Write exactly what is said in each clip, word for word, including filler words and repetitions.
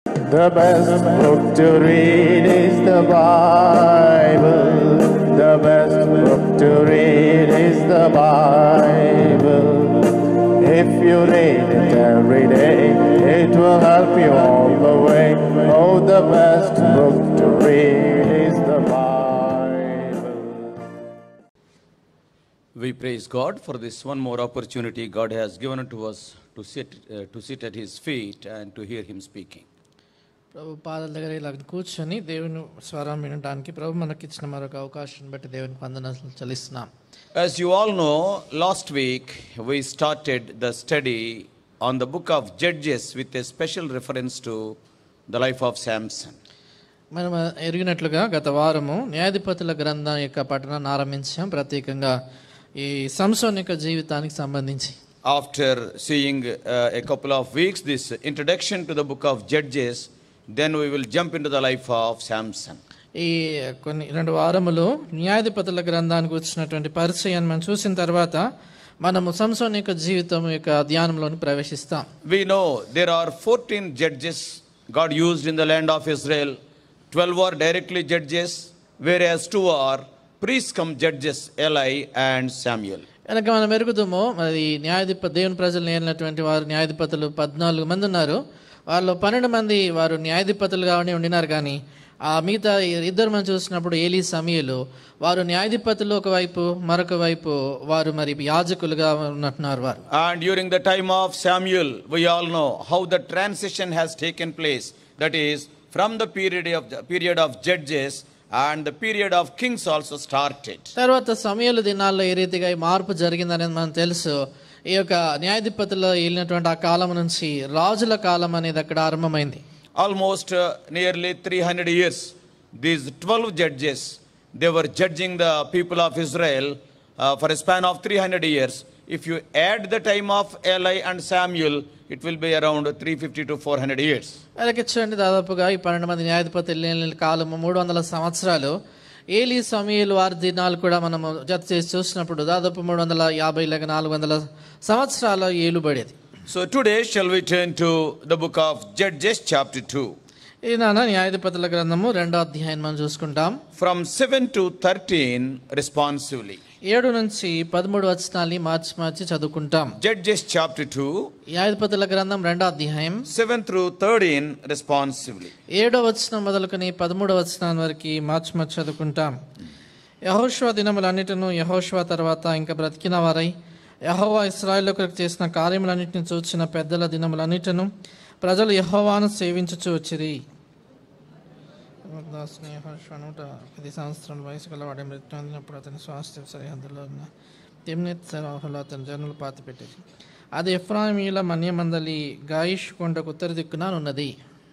The best book to read is the Bible. The best book to read is the Bible. If you read it every day, it will help you all the way. Oh, the best book to read is the Bible. We praise God for this one more opportunity God has given to us to sit, uh, to sit at His feet and to hear Him speaking. ప్రభు పాదాల దగ్గర ఇలా కూర్చొని దేవుని స్వరం వినడానికి ప్రభు మనకి ఇచ్చిన మరొక అవకాశం బట్టి దేవునికి వందనాలు చెల్లిస్తున్నాం. As you all know, last week we started the study on the book of Judges with a special reference to the life of Samson. మనం ఎరిగినట్లుగా గత వారము న్యాయాధిపతుల గ్రంథం యొక్క పఠనాన్ని ఆరంభించాం, ప్రత్యేకంగా ఈ సంసోన్ యొక్క జీవితానికి సంబంధించి. After seeing uh, a couple of weeks this introduction to the book of Judges, then we will jump into the life of Samson. ఈ కొన్ని రెండు వారములు న్యాయాధిపతుల గ్రంథానికి వచ్చినటువంటి పరిచయాన్ని మనం చూసిన తర్వాత మనము సంసోన్ యొక్క జీవితం యొక్క ధ్యానంలోని ప్రవేశిస్తాం. We know there are fourteen judges God used in the land of Israel. twelve are directly judges, whereas two are priests come judges, Eli and Samuel. కనుక మనం ఎరుగుదాము, మరి న్యాయాధిప దేవుని ప్రజలు ఏలినటువంటి వారు న్యాయాధిపతులు పద్నాలుగు మంది ఉన్నారు. వాళ్ళు పన్నెండు మంది వారు న్యాయాధిపతులుగానే ఉండినారు, కానీ ఆ మిగతా ఇద్దరు మనం చూసినప్పుడు ఏలీ సమయలు వారు న్యాయాధిపతులు ఒకవైపు, మరొక వైపు వారు మరి యాజకులుగా ఉన్నట్టున్నారు వారు. And during the time of Samuel, we all know how the transition has taken place. That is, from the period of the period of judges and the period of kings also started. తర్వాత సమయలు దినాల్లో ఏ రీతిగా ఈ మార్పు జరిగిందనేది మనకు తెలుసు. ఈ యొక్క న్యాయాధిపతులు వెళ్ళినటువంటి ఆ కాలం నుంచి రాజుల కాలం అనేది అక్కడ ఆరంభమైంది. Almost uh, nearly three hundred years, these twelve judges, they were judging the people of Israel uh, for a span of three hundred years. If you add the time of Eli and Samuel, it will be around three fifty to four hundred years. అలాగే చూడండి, దాదాపుగా ఈ పన్నెండు మంది న్యాయాధిపతులు వెళ్ళిన కాలము మూడు వందల సంవత్సరాలు. ఏలీ సమయలు వారి దినాలు కూడా మనము జత చేసి చూసినప్పుడు దాదాపు మూడు వందల యాభై లేక నాలుగు వందల సంవత్సరాల ఏలుబడేది. So today shall we turn to the book of Judges chapter two. ఈ నాన్న న్యాయాధిపతుల గ్రంథము రెండో అధ్యాయం మనం చూసుకుంటాం. From seven to thirteen responsively. ఏడు నుంచి పదమూడు వచనాల్ని మార్చి మార్చి చదువుకుంటాం. Judges chapter two. న్యాయాధిపతుల గ్రంథం రెండో అధ్యాయం seven through thirteen responsively. ఏడో వచనం మొదలుకొని పదమూడో వచనం వరకు మార్చి మార్చి చదువుకుంటాం. యెహోషువ దినములన్నిటిను యెహోషువ తర్వాత ఇంకా బ్రతికిన వారై యెహోవా ఇశ్రాయేలు కొరకు చేసిన కార్యములన్నిటిని చూచిన పెద్దల దినములన్నిటిను ప్రజలు యెహోవాను సేవించుచు వచ్చిరి. నూట పది సంవత్సరాల వయసు గల వాడి మృతి పొందినప్పుడు అతని స్వాస్థ్య సరిహద్దులో ఉన్న తిమ్నెత్ సరహులో అతని జనులు పాతి పెట్టేది. అది ఎఫ్రాయిమీల మన్యమందలి గాయిష్ కొండకు ఉత్తర దిక్కున ఉన్నది.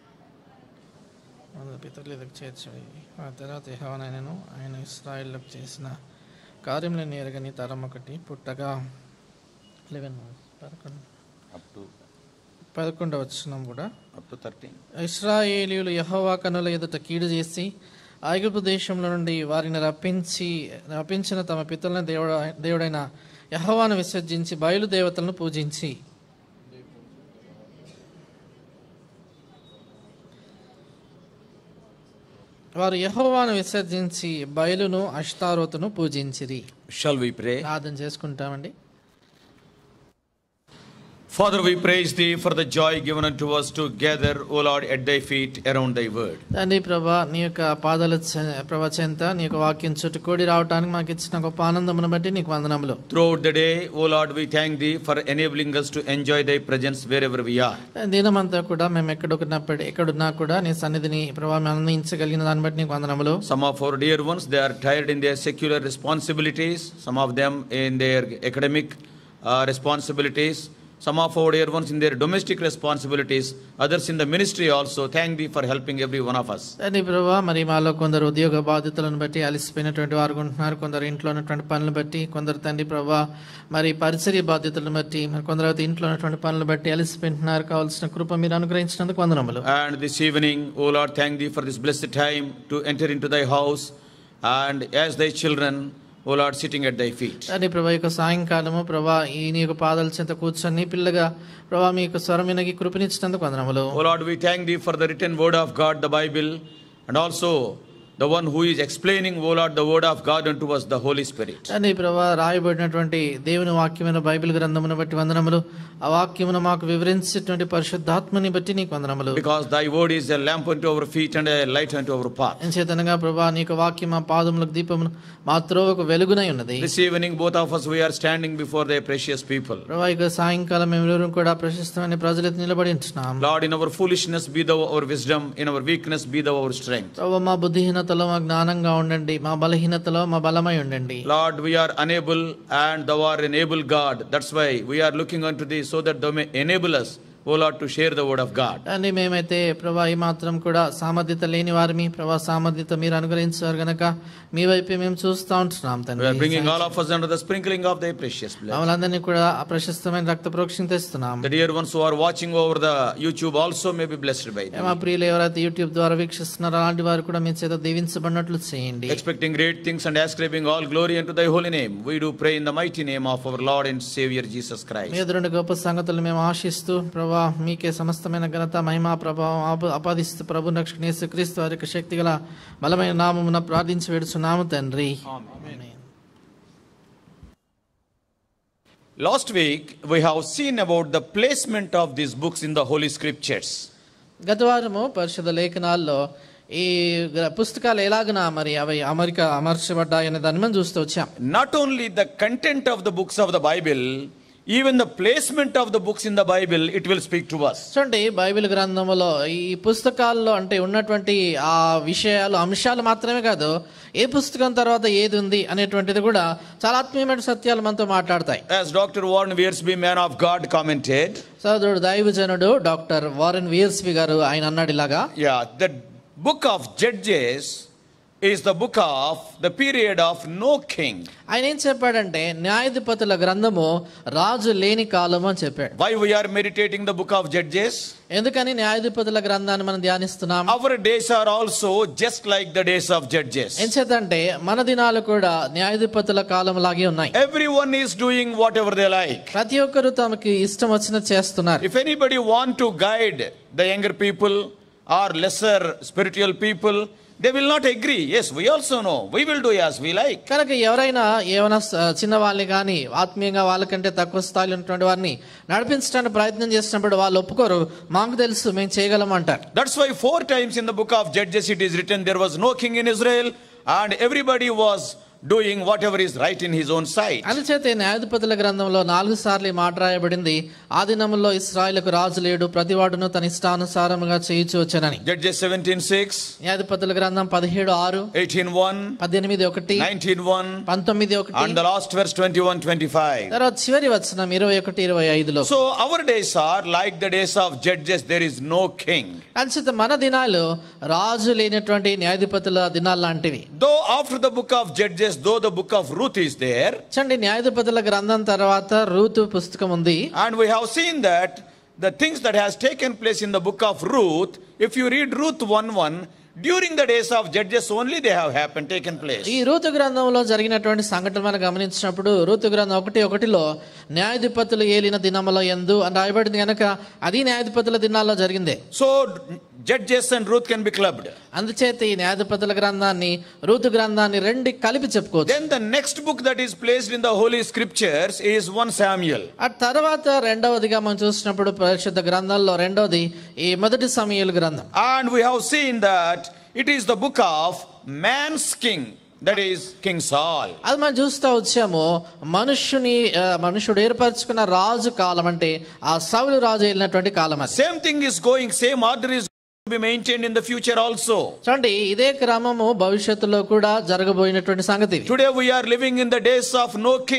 పితరుల ఎదుగు చేర్చి ఆ తర్వాత యెహోవానైనను ఆయన ఇశ్రాయేలుకు చేసిన కార్యములను ఎరగని తరం ఒకటి పుట్టగా లెవెన్ పదకొండు పదకొండవ వచనం కూడా ఇశ్రాయేలీయులు యెహోవా కన్నుల ఎదుట కీడు చేసి ఐగుప్తు దేశంలో నుండి వారిని రప్పించి రప్పించిన తమ పితరుల దేవుడ దేవుడైన యెహోవాను విసర్జించి బయలు దేవతలను పూజించి వారు యెహోవాను విసర్జించి బయలును అష్తారోతును పూజించిరి. Shall we pray? ప్రార్థన చేసుకుంటామండి. Father, we praise Thee for the joy given unto us to gather, O Lord, at Thy feet around Thy word. తండ్రి ప్రభా, నీ యొక్క పాదాల ప్రభా చెంత నీ యొక్క వాక్యం చుట్టూ కూడి రావడానికి మాకు ఇచ్చిన గొప్ప ఆనందమును బట్టి నీకు వందనములు. Throughout the day, O Lord, we thank Thee for enabling us to enjoy Thy presence wherever we are. దినమంతా కూడా మేము ఎక్కడున్నప్పుడు ఎక్కడున్నా కూడా నీ సన్నిధిని ప్రభా ఆనందించగలిగిన దాన్ని బట్టి నీకు వందనములు. Some of our dear ones, they are tired in their secular responsibilities. Some of them in their academic uh, responsibilities. Some of our dear ones in their domestic responsibilities, others in the ministry also. Thank Thee for helping every one of us. తండ్రి ప్రభా, మరి మాలో కొందరు ఉద్యోగ బాధ్యతలను బట్టి అలసిపోయినటువంటి వారు ఉంటున్నారు, కొందరు ఇంట్లో ఉన్నటువంటి పనులను బట్టి, కొందరు తండ్రి ప్రభా మరి పరిచర్య బాధ్యతలను బట్టి, మరి కొందరు అయితే ఇంట్లో ఉన్నటువంటి పనులను బట్టి అలసిపోయినారు. కావాల్సిన కృప మీరు అనుగ్రహించినందుకు వందనములు. And this evening, O Lord, thank Thee for this blessed time to enter into Thy house, and as Thy children O Lord, sitting at thy feet. అని ప్రభా యొక్క సాయంకాలము ప్రభా ఈ నీ యొక్క పాదాల చెంత కూర్చొని నీ పిల్లగా ప్రభా మీ యొక్క స్వరం వినగి కృపనిచ్చినందుకు వందనములు. O Lord, we thank thee for the written word of God, the Bible, and also the one who is explaining, O Lord, the word of God unto us, the Holy Spirit. అని ప్రభా రాయబడినటువంటి దేవుని వాక్యమైన Bible గ్రంథమును బట్టి వందనములు. ఆ వాక్యమును మాకు వివరించేటువంటి పరిశుద్ధాత్మని బట్టి నీకు వందనములు. Because thy word is a lamp unto our feet and a light unto our path. ఎంచేతనగా ప్రభా నీ యొక్క వాక్యం మా పాదములకు దీపమును మా త్రోవకు వెలుగునై ఉన్నది. This evening both of us we are standing before thy precious people. ప్రభా ఇక సాయంకాలం మేమెవరూ కూడా ప్రశస్తమైన ప్రజలకు నిలబడి ఉంటున్నాం. Lord, in our foolishness be thou our wisdom, in our weakness be thou our strength. ప్రభా మా బుద్ధిహీనతలో మా జ్ఞానంగా ఉండండి, మా బలహీనతలో మా బలమై ఉండండి. Lord, we are unable and thou art an able God. That's why we are looking unto thee so that thou may enable us, O Lord, to share the word of God. అని మేమైతే ప్రభా ఈ మాత్రం కూడా సామర్థ్యత లేని వారిమి, ప్రభా సామర్థ్యత మీరు అనుగ్రహించారు గనక మీ వైపే మేము చూస్తూ ఉంటున్నాం తండ్రి. We are bringing all of us under the sprinkling of thy precious blood. మమ్మల్ని కూడా ఆ ప్రశస్తమైన రక్త ప్రోక్షణ తెస్తున్నాం. The dear ones who are watching over the YouTube also may be blessed by thee. మా ప్రియులు ఎవరైతే యూట్యూబ్ ద్వారా వీక్షిస్తున్నారో అలాంటి వారు కూడా మీ చేత దీవించబడినట్లు చేయండి. Expecting great things and ascribing all glory unto thy holy name, we do pray in the mighty name of our Lord and Savior Jesus Christ. మీ ఎదురుండి గొప్ప సంగతులు మేము ఆశిస్తూ ప్రభా మీకే సమస్తమైన ఘనత మహిమా ప్రభావం ఆపాదిస్తూ ప్రభు రక్షణ యేసుక్రీస్తు వారి యొక్క శక్తి గల బలమైన నామమున ప్రార్థించి వేడుచున్నాము తండ్రి. Last week we have seen about the placement of these books in the Holy Scriptures. గత వారము పరిశుద్ధ లేఖనాల్లో ఈ పుస్తకాలు ఎలాగన మరి అవి అమెరికా అమర్చబడ్డాయనే దాన్ని మనం చూస్తూ వచ్చాం. Not only the content of the books of the Bible, even the placement of the books in the Bible, it will speak to us. చూడండి బైబిల్ గ్రంథములో ఈ పుస్తకాల్లో అంటే ఉన్నటువంటి ఆ విషయాలు అంశాలు మాత్రమే కాదు, ఏ పుస్తకం తర్వాత ఏది ఉంది అనేటువంటిది కూడా చాలా ఆత్మీయమైన సత్యాలు మనతో మాట్లాడతాయి. As Doctor Warren Wiersbe, man of God, commented, సోదరుడు దైవజనుడు డాక్టర్ వారెన్ వియర్స్బీ గారు ఆయన అన్నాడు ఇలాగా, yeah, the book of Judges is the book of the period of no king. ఆయన ఏం చెప్పాడంటే న్యాయాధిపతుల గ్రంథము రాజు లేని కాలము అని చెప్పాడు. Why we are meditating the book of Judges? ఎందుకని న్యాయాధిపతుల గ్రంథాన్ని మనం ధ్యానిస్తున్నాం? Our days are also just like the days of Judges. ఏం చేద్దంటే మన దినాలు కూడా న్యాయాధిపతుల కాలం లాగే ఉన్నాయి. Everyone is doing whatever they like. ప్రతి ఒక్కరు తమకి ఇష్టం వచ్చినట్టు చేస్తున్నారు. If anybody want to guide the younger people or lesser spiritual people, they will not agree. Yes, we also know. We will do as we like. కనుక ఎవరైనా ఏమైనా చిన్న వాళ్ళని కానీ ఆత్మీయంగా వాళ్ళకంటే తక్కువ స్థాయిలో ఉన్నటువంటి వారిని నడిపించడానికి ప్రయత్నం చేసినప్పుడు వాళ్ళు ఒప్పుకోరు. మాకు తెలుసు, మేము చేయగలం అంటారు. That's why four times in the book of Judges it is written there was no king in Israel and everybody was doing whatever is right in his own sight. అందుచేత న్యాయాధిపతుల గ్రంథంలో నాలుగు సార్లు మాట రాయబడింది, ఆ దినములో ఇశ్రాయేలుకు రాజు లేడు, ప్రతివాడును తన ఇష్టానుసారముగా చేయుచు వచ్చెనని. Judges seventeen six, న్యాయాధిపతుల గ్రంథం పదిహేడు ఆరు, eighteen one, పద్దెనిమిది ఒకటి, nineteen one, పంతొమ్మిది ఒకటి, and the last verse twenty-one twenty-five. తర్వాత చివరి వచనం ఇరవై ఒకటి ఇరవై ఐదులో. So our days are like the days of Judges, there is no king. అందుచేత మన దినాలు రాజు లేనటువంటి న్యాయాధిపతుల దినాలు లాంటివి. Though after the book of Judges, though the book of Ruth is there, చూడండి న్యాయాధిపతుల గ్రంథం తర్వాత రూతు పుస్తకం ఉంది. and we have seen that the things that has taken place in the book of Ruth, if you read Ruth one one, during the days of Judges only they have happened, taken place. ఈ రూతు గ్రంథంలో జరిగినటువంటి సంఘటనలు మనం గమనించినప్పుడు Ruth గ్రంథం ఒకటి ఒకటిలో న్యాయాధిపతులు ఏలిన దినముల యందు అని రాయబడింది కనుక అది న్యాయాధిపతుల దినాల్లో జరిగిందే. So Judges and Ruth can be clubbed. అందుచేత ఈ న్యాయాధిపతుల గ్రంథాన్ని రూతు గ్రంథాన్ని రెండు కలిపి చెప్పుకోవచ్చు. Then the next book that is placed in the Holy Scriptures is First Samuel. ఆ తర్వాత రెండవదిగా మనం చూసినప్పుడు పరిశుద్ధ గ్రంథాల్లో రెండవది ఈ మొదటి సమూయేలు గ్రంథం. And we have seen that it is the book of man's king, that is King Saul. అది మనం చూస్తూ వచ్చాము మనుష్యుని మనుషుడు ఏర్పరచుకున్న రాజు కాలం అంటే ఆ సౌలు రాజు వెళ్ళినటువంటి కాలం. అది Same thing is going, same order is to be maintained in the future also. చూడండి ఇదే క్రమము భవిష్యత్తులో కూడా జరగబోయినటువంటి సంగతి. Today we are living in the days of no king.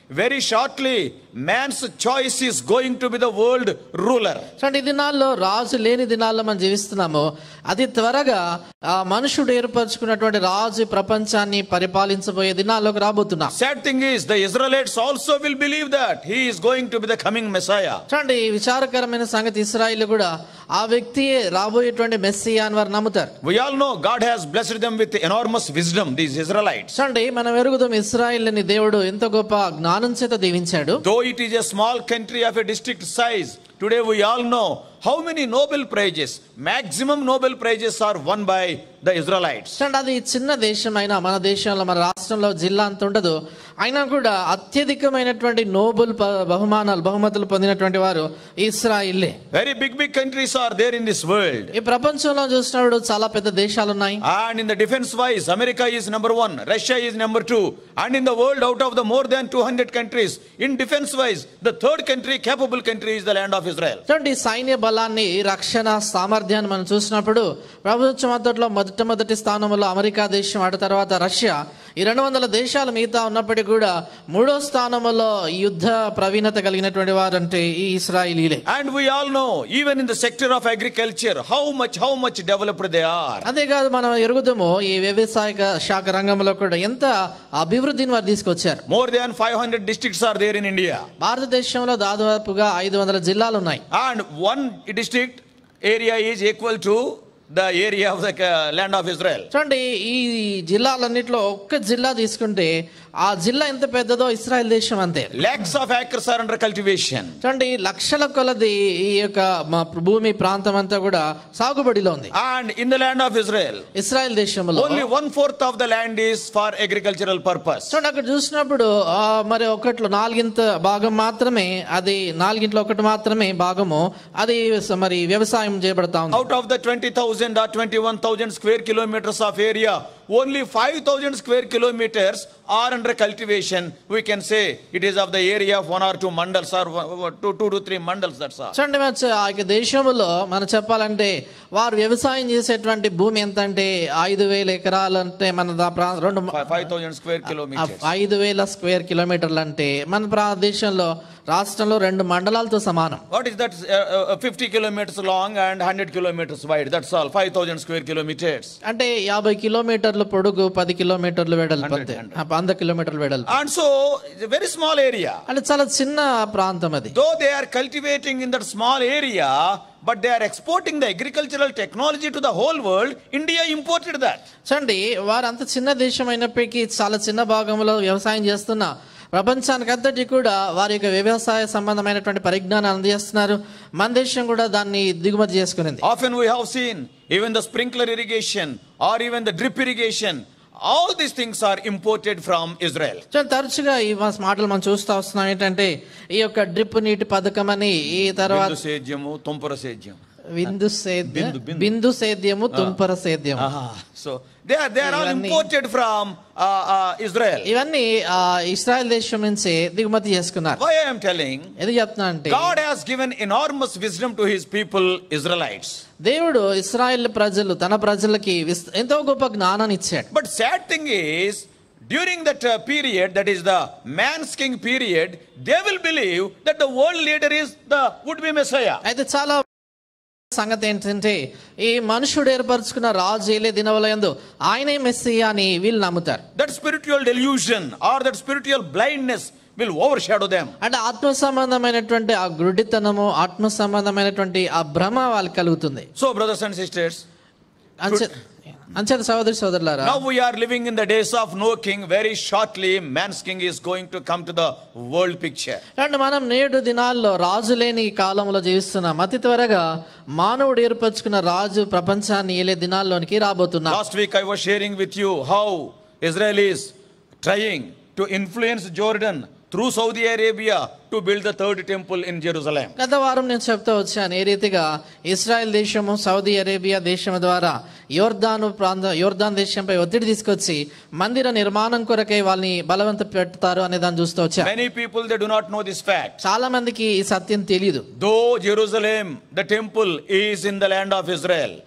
very shortly man's choice is going to be the world ruler. చూడండి ఈ దినాల్లో రాజు లేని దినాల్లో మనం జీవిస్తున్నాము. అతి త్వరగా ఆ మనుషుడు ఏర్పరచుకున్నటువంటి రాజు ప్రపంచాన్ని పరిపాలించబోయే దినాల్లోకి రాబోతున్నాం. Sad thing is the Israelites also will believe that he is going to be the coming Messiah. చూడండి విచారకరమైన సంగతి, ఇశ్రాయేలు కూడా ఆ వ్యక్తియే రాబోయేటువంటి మెస్సియా అని వారు నమ్ముతారు. We all know God has blessed them with enormous wisdom, these Israelites. చూడండి మనం ఎరుగుదాం, ఇశ్రాయేలుని దేవుడు ఎంత గొప్ప జ్ఞానం చేత దీవించాడు. Though it is a small country of a district size, today we all know how many Nobel prizes, maximum Nobel prizes are won by the Israelites. చూడండి అది చిన్న దేశం అయినా, మన దేశంలో మన రాష్ట్రంలో జిల్లా అంత ఉండదు, అయినా కూడా అత్యధికమైనటువంటి నోబెల్ బహుమానాలు బహుమతులు పొందినటువంటి వారు ఇశ్రాయేలే. Very big big countries are there in this world. ఈ ప్రపంచంలో చూసినప్పుడు చాలా పెద్ద దేశాలు ఉన్నాయి. And in the defense wise, America is number one, Russia is number two, and in the world out of the more than two hundred countries, in defense wise, the third country, capable country is the land of Israel. చూడండి సైన్య బలాన్ని, రక్షణ సామర్థ్యాన్ని మనం చూసినప్పుడు ప్రపంచం అంతట్లో మొట్టమొదటి స్థానంలో అమెరికా దేశం, ఆ తర్వాత రష్యా, ఈ రెండు వందల దేశాలు మిగతా ఉన్నప్పటికీ కూడా మూడో స్థానంలో యుద్ధ ప్రవీణత కలిగినటువంటి వారు అంటే ఈ ఇశ్రాయేలీలే. And we all know even in the sector of agriculture how much how much developed they are. అంతేకాదు మనం ఎరుగుదాము ఈ వ్యవసాయ శాఖ రంగంలో కూడా ఎంత అభివృద్ధిని వారు తీసుకొచ్చారు. More than five hundred districts are there in India. భారతదేశంలో దాదాపుగా ఐదు వందల జిల్లాలు ఉన్నాయి. And one district area is equal to the area of the land of Israel. చూడండి ఈ జిల్లాలన్నిట్లో ఒక్క జిల్లా తీసుకుంటే ఆ జిల్లా ఎంత పెద్దదో ఇశ్రాయేల్ దేశం అంతే. Lakhs of acres are under cultivation. చూడండి లక్షల కొలది ఈ యొక్క భూమి ప్రాంతం అంతా కూడా సాగుబడిలో ఉంది. And in the land of Israel, Israel దేశంలో only one fourth of the land is for agricultural purpose. చూడండి అక్కడ చూసినప్పుడు మరి ఒకట్లో నాలుగింత భాగం మాత్రమే, అది నాలుగింట్లో ఒకటి మాత్రమే భాగము అది మరి వ్యవసాయం చేయబడతా ఉంది. Out of the twenty thousand or twenty-one thousand square kilometers of area, only five thousand square kilometers are under cultivation. We can say it is of the area of one or two mandals or two, two to three mandals, that's all. చూడండి ఆ యొక్క దేశంలో మనం చెప్పాలంటే వారు వ్యవసాయం చేసేటువంటి భూమి ఎంత అంటే ఐదు వేల ఎకరాలు అంటే మన రెండు five thousand square kilometers. ఐదు వేల స్క్వేర్ కిలోమీటర్లు అంటే మన దేశంలో రాష్ట్రంలో రెండు మండలాలతో సమానం. What is that? uh, uh, fifty kilometers long and one hundred kilometers wide, that's all. five thousand square kilometers. అంటే యాభై కిలోమీటర్ల పొడుగు, పది కిలోమీటర్లు వెడల్పు, అంతే వంద కిలోమీటర్లు వెడల్పు. And so it's a very small area. అంటే చాలా చిన్న ప్రాంతం అది. Though they are cultivating in that small area, but they are exporting the agricultural technology to the whole world. India imported that. చూడండి వారు అంత చిన్న దేశం అయినప్పటికీ చాలా చిన్న భాగంలో వ్యవసాయం చేస్తున్న ప్రపంచానికి అంతటి కూడా వారి యొక్క వ్యవసాయ సంబంధమైనటువంటి పరిజ్ఞానాన్ని అందజేస్తున్నారు. మన దేశం కూడా దాన్ని దిగుమతి చేసుకునింది. Often we have seen even the sprinkler irrigation or even the drip irrigation, all these things are imported from Israel. తరచుగా ఈ మాటలు మనం చూస్తూ వస్తున్నాం ఏంటంటే ఈ యొక్క డ్రిప్ నీటి పథకం అని, ఈ తర్వాత సేద్యము తుంపర సేద్యం, బిందు సేద్యం, బిందు సేద్యము తుంపర సేద్యం. So they are they are all imported from uh, uh, Israel. ఇవన్నీ ఇశ్రాయేల్ దేశం నుంచి దిగుమతి చేసుకున్నారు. Why I am telling? ఎందుకు చెప్తున్నా అంటే God has given enormous wisdom to his people Israelites. దేవుడు ఇశ్రాయేల్ ప్రజలు తన ప్రజలకి ఎంతో గొప్ప జ్ఞానాన్ని ఇచ్చాడు. But sad thing is during that uh, period, that is the man's king period, they will believe that the world leader is the would be Messiah. అయితే చాలా సంగతి ఏంటంటే ఈ మనుషుడు ఏర్పరచుకున్న రాజు ఏలే దినవలయందు ఆయనే మెస్సియా అని వీళ్ళు నమ్ముతారు. That spiritual delusion or that spiritual blindness will overshadow them. అంటే ఆత్మ సంబంధమైనటువంటి ఆ గుడ్డితనము, ఆత్మ సంబంధమైనటువంటి ఆ భ్రమ వాళ్ళకి కలుగుతుంది. So brothers and sisters, అంచేత సోదరి సోదరులారా, now we are living in the days of no king. Very shortly man's king is going to come to the world picture. అంటే మనం నేడు దినాల్లో రాజు లేని కాలంలో జీవిస్తున్నాం. అతి త్వరగా మానవుడు ఏర్పరచుకున్న రాజు ప్రపంచాన్ని ఏలే దినాల్లోనికి రాబోతున్నాం. Last week I was sharing with you how Israel is trying to influence Jordan through Saudi Arabia to build the third temple in Jerusalem. గత వారం నేను చెప్తూ వచ్చాను ఏ రీతిగా ఇశ్రాయెల్ దేశము సౌదీ అరేబియా దేశం ద్వారా యోర్దాను ప్రాంత యోర్దాన్ దేశంపై ఒత్తిడి తీసుకొచ్చి మందిర నిర్మాణం కొరకై వాళ్ళని బలవంత పెడతారు అనే దాన్ని చూస్తూ వచ్చాను. Many people they do not know this fact. చాలా మందికి ఈ సత్యం తెలియదు. Though Jerusalem, the temple, is in the land of Israel.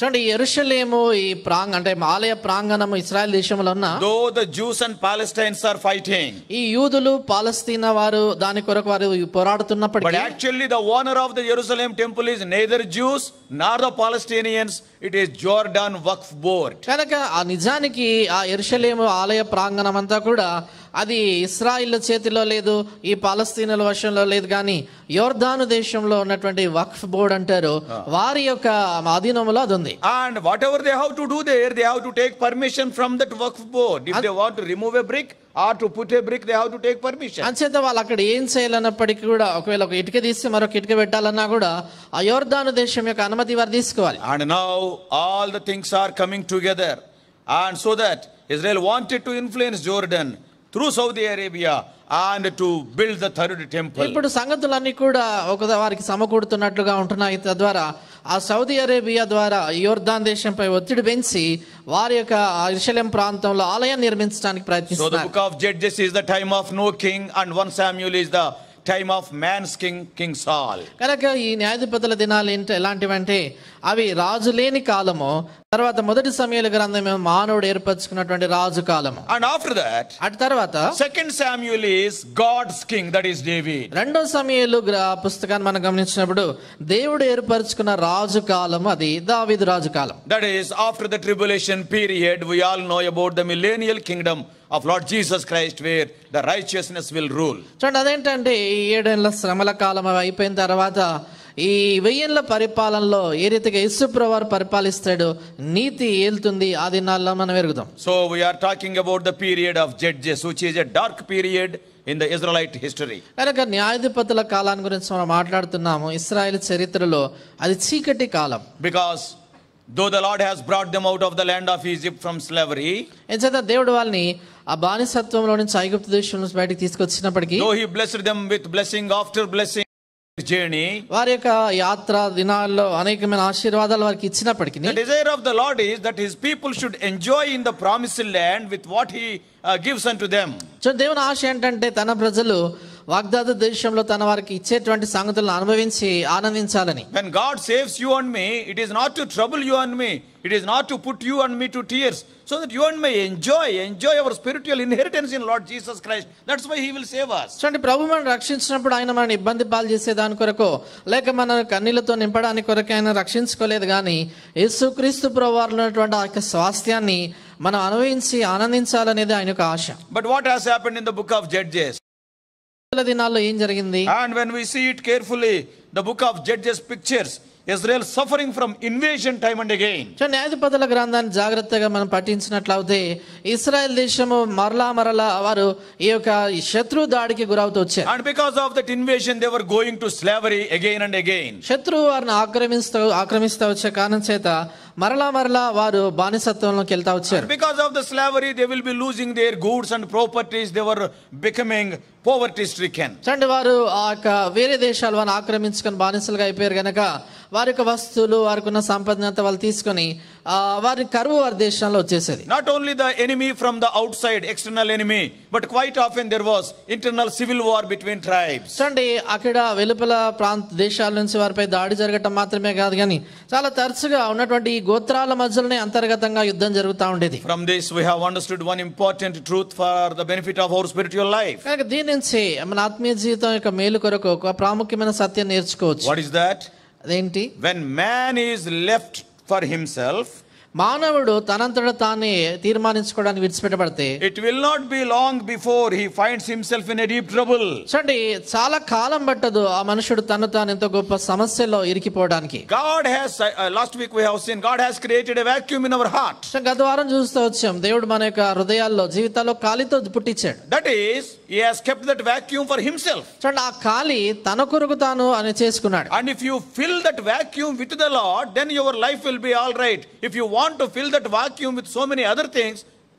చూడండి యెరూషలేము ఈ ప్రాంగ అంటే ఆలయ ప్రాంగణము ఇశ్రాయేల్ దేశంలో ఉన్న though the Jews and Palestinians are fighting, ఈ యూదులు పాలస్తీనా వారు దాని కొరకు వారు but పోరాడుతున్నప్పటికీ actually the owner of the Jerusalem temple is neither Jews nor the Palestinians, it is Jordan Waqf Board. కనుక ఆ నిజానికి ఆ యెరూషలేము ఆలయ ప్రాంగణం అంతా కూడా అది ఇశ్రాయిల్ చేతిలో లేదు, ఈ పాలస్తీనాల వశంలో లేదు, కానీ యోర్దాను దేశంలో ఉన్నటువంటి వక్ఫ్ బోర్డ్ అంటారు వారి యొక్క ఆధీనంలో అది ఉంది. And whatever they have to do there, they have to take permission from that Waqf Board. If they want to remove a brick or to put a brick, they have to take permission. అంచేత వాళ్ళు అక్కడ ఏం చేయాలన్నప్పటికీ కూడా ఒకవేళ ఒక ఇటుక తీసి మరొక ఇటుక పెట్టాలన్నా కూడా ఆ యోర్దాను దేశం యొక్క అనుమతి వారు తీసుకోవాలి. And now all the things are coming together, and so that Israel wanted to influence Jordan through Saudi Arabia and to build the third temple. ఇప్పుడు సంగతులన్నీ కూడా ఒక వారికి సమకూడుతున్నట్లుగా ఉంటున్నాయి. తద్వారా ఆ సౌదీ అరేబియా ద్వారా యోర్దాన్ దేశంపై ఒత్తిడి పెంచి వారి యొక్క యెరూషలేం ప్రాంతంలో ఆలయం నిర్మించడానికి So the ప్రయత్నిస్తున్నారు. book of Judges is the time of no king, and First Samuel is the time of man's king, King Saul. కనుక ఈ న్యాయాధిపతుల దినాలు ఏంటి ఎలాంటివంటే అవి రాజు లేని కాలము, తర్వాత మొదటి సమయాల గ్రంథం మానవుడు ఏర్పరచుకున్నటువంటి రాజు కాలము. And after that, అటు తర్వాత Second Samuel is God's king, that is David. రెండో సమయాలు పుస్తకాన్ని మనం గమనించినప్పుడు దేవుడు ఏర్పరచుకున్న రాజు కాలం అది దావీదు రాజు కాలం. That is after the tribulation period. We all know about the millennial kingdom of Lord Jesus Christ, where the righteousness will rule. చూడండి అదేంటంటే ఈ ఏడేళ్ల శ్రమల కాలం అయిపోయిన తర్వాత ఈ వెయ్యేళ్ల పరిపాలనలో ఏ రీతిగా యేసుప్రభువు వారు పరిపాలిస్తాడు, నీతి ఏలుతుంది, ఆ దినాల్లో మనం ఎరుగుదాం. So we are talking about the period of Judges, which is a dark period in the Israelite history. కనుక న్యాయాధిపతుల కాలాన్ని గురించి మనం మాట్లాడుతున్నాము. ఇశ్రాయేల్ చరిత్రలో అది చీకటి కాలం. Because though the Lord has brought them out of the land of Egypt from slavery, ఎంచేత దేవుడు వాళ్ళని ఆ బానిసత్వంలో నుంచి ఐగుప్తు దేశం నుంచి బయటికి తీసుకొచ్చినప్పటికీ, though he blessed them with blessing after blessing journey, వారి యొక్క యాత్ర దినాల్లో అనేకమైన ఆశీర్వాదాలు వారికి ఇచ్చినప్పటికీ, the desire of the Lord is that his people should enjoy in the promised land with what he uh, gives unto them. So దేవుని ఆశ ఏంటంటే తన ప్రజలు వాగ్దాత దేశంలో తన వారికి ఇచ్చేటువంటి సంగతులను అనుభవించి ఆనందించాలని. When God saves you and me, it is not to trouble you and me, it is not to put you and me to tears, so that you and me enjoy enjoy our spiritual inheritance in Lord Jesus Christ. That's why he will save us. చూడండి ప్రభు మనం రక్షించినప్పుడు ఆయన మన ఇబ్బంది పాలు చేసే దాని కొరకు లేక మన కన్నీళ్లతో నింపడానికి కొరకు ఆయన రక్షించుకోలేదు, కానీ యేసుక్రీస్తు ప్రభు వారిలో ఉన్నటువంటి ఆ యొక్క స్వాస్థ్యాన్ని మనం అనుభవించి ఆనందించాలనేది ఆయన యొక్క ఆశ. But what has happened in the book of Judges? దినాల్లో ఏం జరిగింది? And when we see it carefully, the book of Judges pictures Israel suffering from invasion time and again. న్యాయాధిపతుల గ్రంథాన్ని జాగ్రత్తగా మనం పఠించినట్లయితే ఇశ్రాయేల్ దేశము మరలా మరలా వారు ఈ యొక్క శత్రు దాడికి గురవుతూ వచ్చారు. And because of that invasion, they were going to slavery again and again. శత్రువు వారిని ఆక్రమిస్తూ ఆక్రమిస్తూ వచ్చే కారణం చేత మరలా మరలా వారు బానిసత్వంలోకి వెళ్తా వచ్చారు. Because of the slavery, they will be losing their goods and properties. They were becoming poverty stricken. చూడండి వారు ఆ యొక్క వేరే దేశాలు వారిని ఆక్రమించుకొని బానిసలుగా అయిపోయారు కనుక వారి యొక్క వస్తువులు వారికి ఉన్న సంపద అంతా వాళ్ళు తీసుకొని వారి కరువు వారి దేశంలో వచ్చేసేది. Not only the enemy from the outside, external enemy, but quite often there was internal civil war between tribes. చూడండి అక్కడ వెలుపల ప్రాంత దేశాల నుంచి వారిపై దాడి జరగటం మాత్రమే కాదు, కానీ చాలా తరచుగా ఉన్నటువంటి ఈ గోత్రాల మధ్యలోనే అంతర్గతంగా యుద్ధం జరుగుతూ ఉండేది. From this we have understood one important truth for the benefit of our spiritual life. కనుక దీని నుంచి మన ఆత్మీయ జీవితం యొక్క మేలు కొరకు ఒక ప్రాముఖ్యమైన సత్యం నేర్చుకోవచ్చు. What is that? అదేంటి? When man is left for himself, మానవుడు తనంతట తానే తీర్మానించుకోవడానికి విడిచిపెట్టబడితే it will not be long before he finds himself in a deep trouble. చూడండి చాలా కాలం పట్టదు ఆ మనుషుడు తను తాను ఎంతో గొప్ప సమస్యలో ఇరికిపోవడానికి. God has uh, last week we have seen God has created a vacuum in our heart. గత వారం చూస్తూ వచ్చాం దేవుడు మన యొక్క హృదయాల్లో జీవితాల్లో ఖాళీతో పుట్టించాడు. That is, he has kept that vacuum for himself. చూడండి ఆ ఖాళీ తన కొరకు తాను అని చేసుకున్నాడు. And if you fill that vacuum with the Lord, then your life will be all right. If you want to fill that vacuum with so many other things,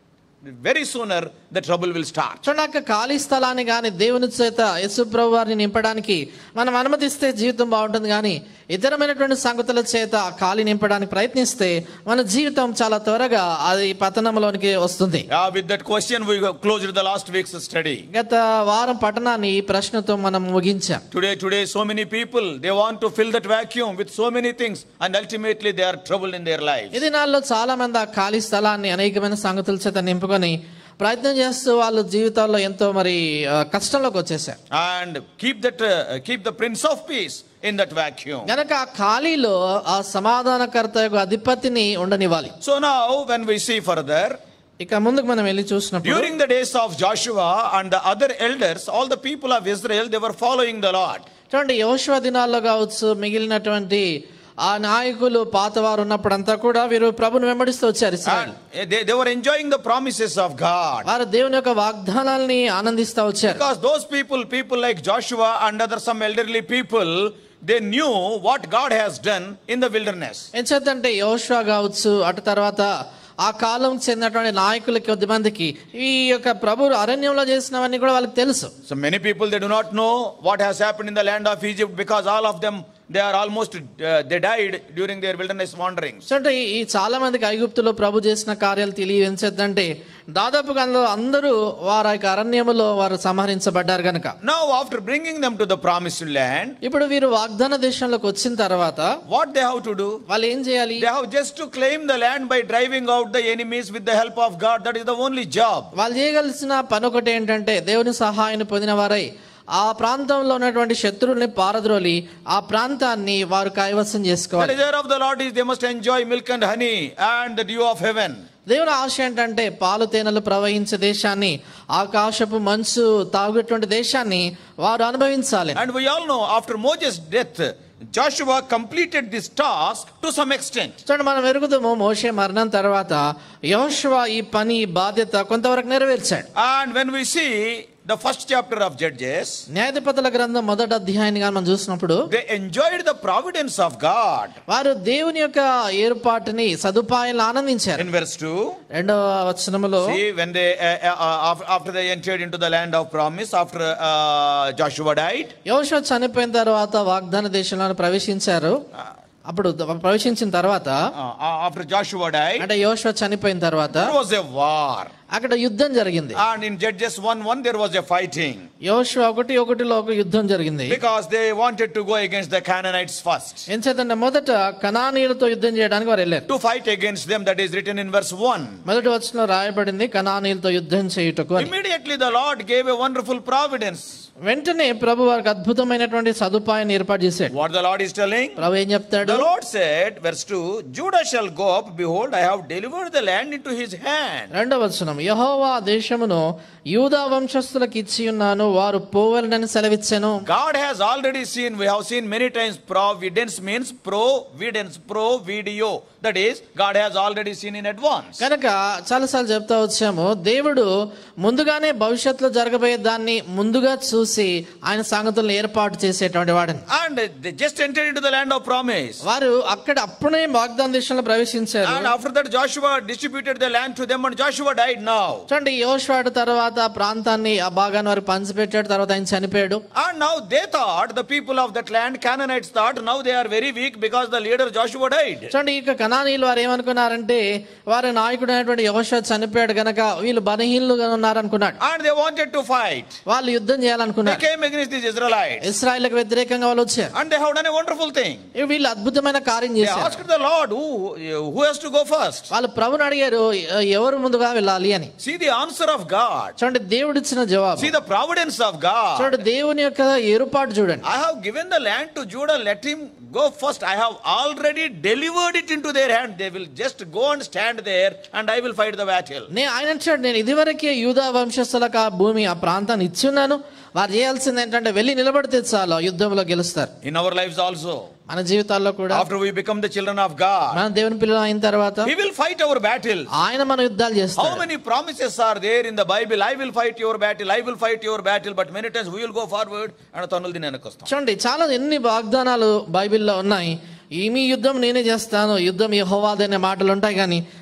very sooner the trouble will start. చూడండి, ఖాళీ స్థలాన్ని కానీ దేవుని చేత యేసు ప్రభు వారిని నింపడానికి మనం అనుమతిస్తే జీవితం బాగుంటుంది, కానీ ఇతరమైనటువంటి సంగతుల చేత ఆ ఖాళీ నింపడానికి ప్రయత్నిస్తే మన జీవితం చాలా త్వరగా అది పతనంలోనికి వస్తుంది. Yeah, with that question we closed the last week's study. గత వారం పఠనాన్ని ఈ ప్రశ్నతో మనం ముగించాం. Today, today so many people, they want to fill that vacuum with so many things and ultimately they are troubled in their lives. ఈ దినాల్లో చాలా మంది ఆ ఖాళీ స్థలాన్ని అనేకమైన సంగతుల చేత నింపుకొని ప్రయత్నం చేస్తూ వాళ్ళ జీవితాల్లో ఎంతో మరి కష్టంలోకి వచ్చేసారు. And keep that uh, keep the Prince of Peace in that vacuum. గనక ఆ ఖాళీలో ఆ సమాధానకర్త యొక్క అధిపతిని ఉండనివ్వాలి. So now when we see further, ఇక ముందుకు మనం వెళ్ళి చూసినప్పుడు, during the days of Joshua and the other elders, all the people of Israel, they were following the Lord. చూడండి, యోషువ దినాల్లో కావచ్చు, మిగిలినటువంటి ఆ నాయకులు పాతవారు ఉన్నప్పుడంతా కూడా వీరు ప్రభుని వెంబడిస్తూ వచ్చారు. ఇశ్రాయేలు They, they were enjoying the promises of God. వారు దేవుని యొక్క వాగ్దానాల్ని ఆనందిస్తూ వచ్చారు. Because those people, people like Joshua and other some elderly people, they knew what God has done in the wilderness. ఎంచేతంటే యోషువ కావచ్చు, అటు తర్వాత ఆ కాలం చెందినటువంటి నాయకులకి కొద్ది మందికి ఈ యొక్క ప్రభు అరణ్యంలో చేసినవన్నీ కూడా వాళ్ళకి తెలుసు. So many people, they do not know what has happened in the land of Egypt, because all of them, they are almost uh, they died during their wilderness wanderings. అంటే ఈ చాలా మందికి ఐగుప్తులో ప్రభు చేసిన కార్యాలు తెలియచేద్దంటే దాదాపుగా అందులో అందరూ వారి యొక్క అరణ్యములో వారు సంహరించబడ్డారు గనుక. Now after bringing them to the promised land, ఇప్పుడు వీరు వాగ్దాన దేశంలోకి వచ్చిన తర్వాత what they have to do? వాళ్ళు ఏం చేయాలి? They have just to claim the land by driving out the enemies with the help of God. That is the only job. వాళ్ళు చేయగలిసిన పని ఒకటి ఏంటంటే దేవుని సహాయాన్ని పొందిన వారై ఆ ప్రాంతంలో ఉన్నటువంటి శత్రువుల్ని పారద్రోలి ఆ ప్రాంతాన్ని వారు కైవసం The చేసుకోవాలి. desire of the Lord is they must enjoy milk and honey and the dew of heaven. దేవుని ఆశ ఏంటంటే పాలు తేనెలు ప్రవహించే దేశాన్ని, ఆకాశపు మంచు తాగేటువంటి దేశాన్ని వారు అనుభవించాలి. And we all know after Moses' death, Joshua completed this task to some extent. చూడండి, మనం ఎరుగుదాము మోషే మరణం తర్వాత యోషువ ఈ పని ఈ బాధ్యత కొంతవరకు నెరవేర్చాడు. And when we see the first chapter of Judges, న్యాయాధిపతుల గ్రంథం మొదటి అధ్యాయాన్ని కానీ మనం చూసినప్పుడు they enjoyed the providence of God. వారు దేవుని యొక్క ఏర్పాటుని సదుపాయాలను ఆనందించారు. In verse two, రెండవ వచనములో see when they uh, uh, af- after they entered into the land of promise, after uh, Joshua died, యోషువ చనిపోయిన తర్వాత వాగ్దాన దేశంలో ప్రవేశించారు. అప్పుడు ప్రవేశించిన తర్వాత uh, after Joshua died, అంటే యోషువ చనిపోయిన తర్వాత there was a war. అక్కడ యుద్ధం జరిగింది. And in Judges one one there was a fighting, యోషువ ఒకటి ఒకటిలో ఒక యుద్ధం జరిగింది. because they wanted to go against the Canaanites first, ఎంచేతంటే మొదట కనానీయులతో యుద్ధం చేయడానికి వారు వెళ్ళారు. to fight against them. That is written in verse one. మొదటి వచనంలో రాయబడింది కనానీయులతో యుద్ధం చేయుటకు అని. Immediately the Lord gave a wonderful providence. వెంటనే ప్రభు వారికి అద్భుతమైనటువంటి సదుపాయాన్ని ఏర్పాటు చేశాడు. What the Lord is telling? ప్రభు ఏం చెప్తాడు? The Lord said, verse two, Judah shall go up, behold, I have delivered the land into his hand. రెండవ వచనం, యెహోవా దేశమును యూదా వంశస్థులకు ఇచ్చి ఉన్నాను, వారు పోవలనని సెలవిచ్చెను. God has already seen, we have seen many times, providence means providence, pro-video. That is, God has already seen in advance. కనుక చాలాసార్లు చెప్తా వచ్చాము, దేవుడు ముందుగానే భవిష్యత్తులో జరగబోయే దాన్ని ముందుగా చూసి ఆయన సంగతులను ఏర్పాటు చేసేటువంటి వాడని. And they just entered into the land of promise. వారు అక్కడ అప్పుడే వాగ్దాన దేశంలో ప్రవేశించారు. And after that Joshua distributed the land to them and Joshua died now. చూడండి, యోషువ తర్వాత ఆ ప్రాంతాన్ని ఆ భాగాన్ని వారు పంచిపెట్టాడు, తర్వాత ఆయన చనిపోయాడు. And now they thought, the people of that land, Canaanites thought, now they are very weak because the leader Joshua died. చూడండి, ఇక కనానీయులు వారు ఏమనుకున్నారంటే వారి నాయకుడు అయినటువంటి యెహోషువ చనిపోయాడు గనక వీళ్ళు బలహీనులుగా ఉన్నారనుకున్నాడు. And they wanted to fight. వాళ్ళు యుద్ధం They చేయాలనుకున్నారు. came against these Israelites. ఇశ్రాయేలుకు వ్యతిరేకంగా వాళ్ళు వచ్చారు. And they have done a wonderful thing. వీళ్ళు అద్భుతమైన కార్యం They చేశారు. asked the Lord, who, who has to go first? వాళ్ళు ప్రభుని అడిగారు, ఎవరు ముందుగా వెళ్ళాలి అని. See the answer of God. చూడండి, దేవుడు ఇచ్చిన జవాబు. See the providence of God. చూడండి, దేవుని యొక్క ఏర్పాటు చూడండి. I have given the land to Judah, let him go first. I have already delivered it into their hand. They will just go and stand there and I will fight the battle. నేను ఆయన అంటాడు, నేను ఇదివరకే యూదా వంశస్థులకు ఆ భూమి ఆ ప్రాంతాన్ని ఇచ్చి ఉన్నాను, వారు చేయాల్సింది ఏంటంటే వెళ్ళి నిలబడితే చాలు యుద్ధంలో గెలుస్తారు. In our lives also, మన జీవితాల్లో కూడా after we become the children of God, మన దేవుని పిల్లలు అయిన తర్వాత we will fight our battles. ఆయన మన యుద్ధాలు How చేస్తాడు. many promises are there in the Bible? I will fight your battle, I will fight your battle, but many times we will go forward and తన్నులు తిని వెనక్కి వస్తాం. చూడండి, చాలా ఎన్ని వాగ్దానాలు బైబిల్లో ఉన్నాయి. ఈ మీ యుద్ధం నేనే చేస్తాను, యుద్ధం యెహోవాదే అనే మాటలు ఉంటాయి, కానీ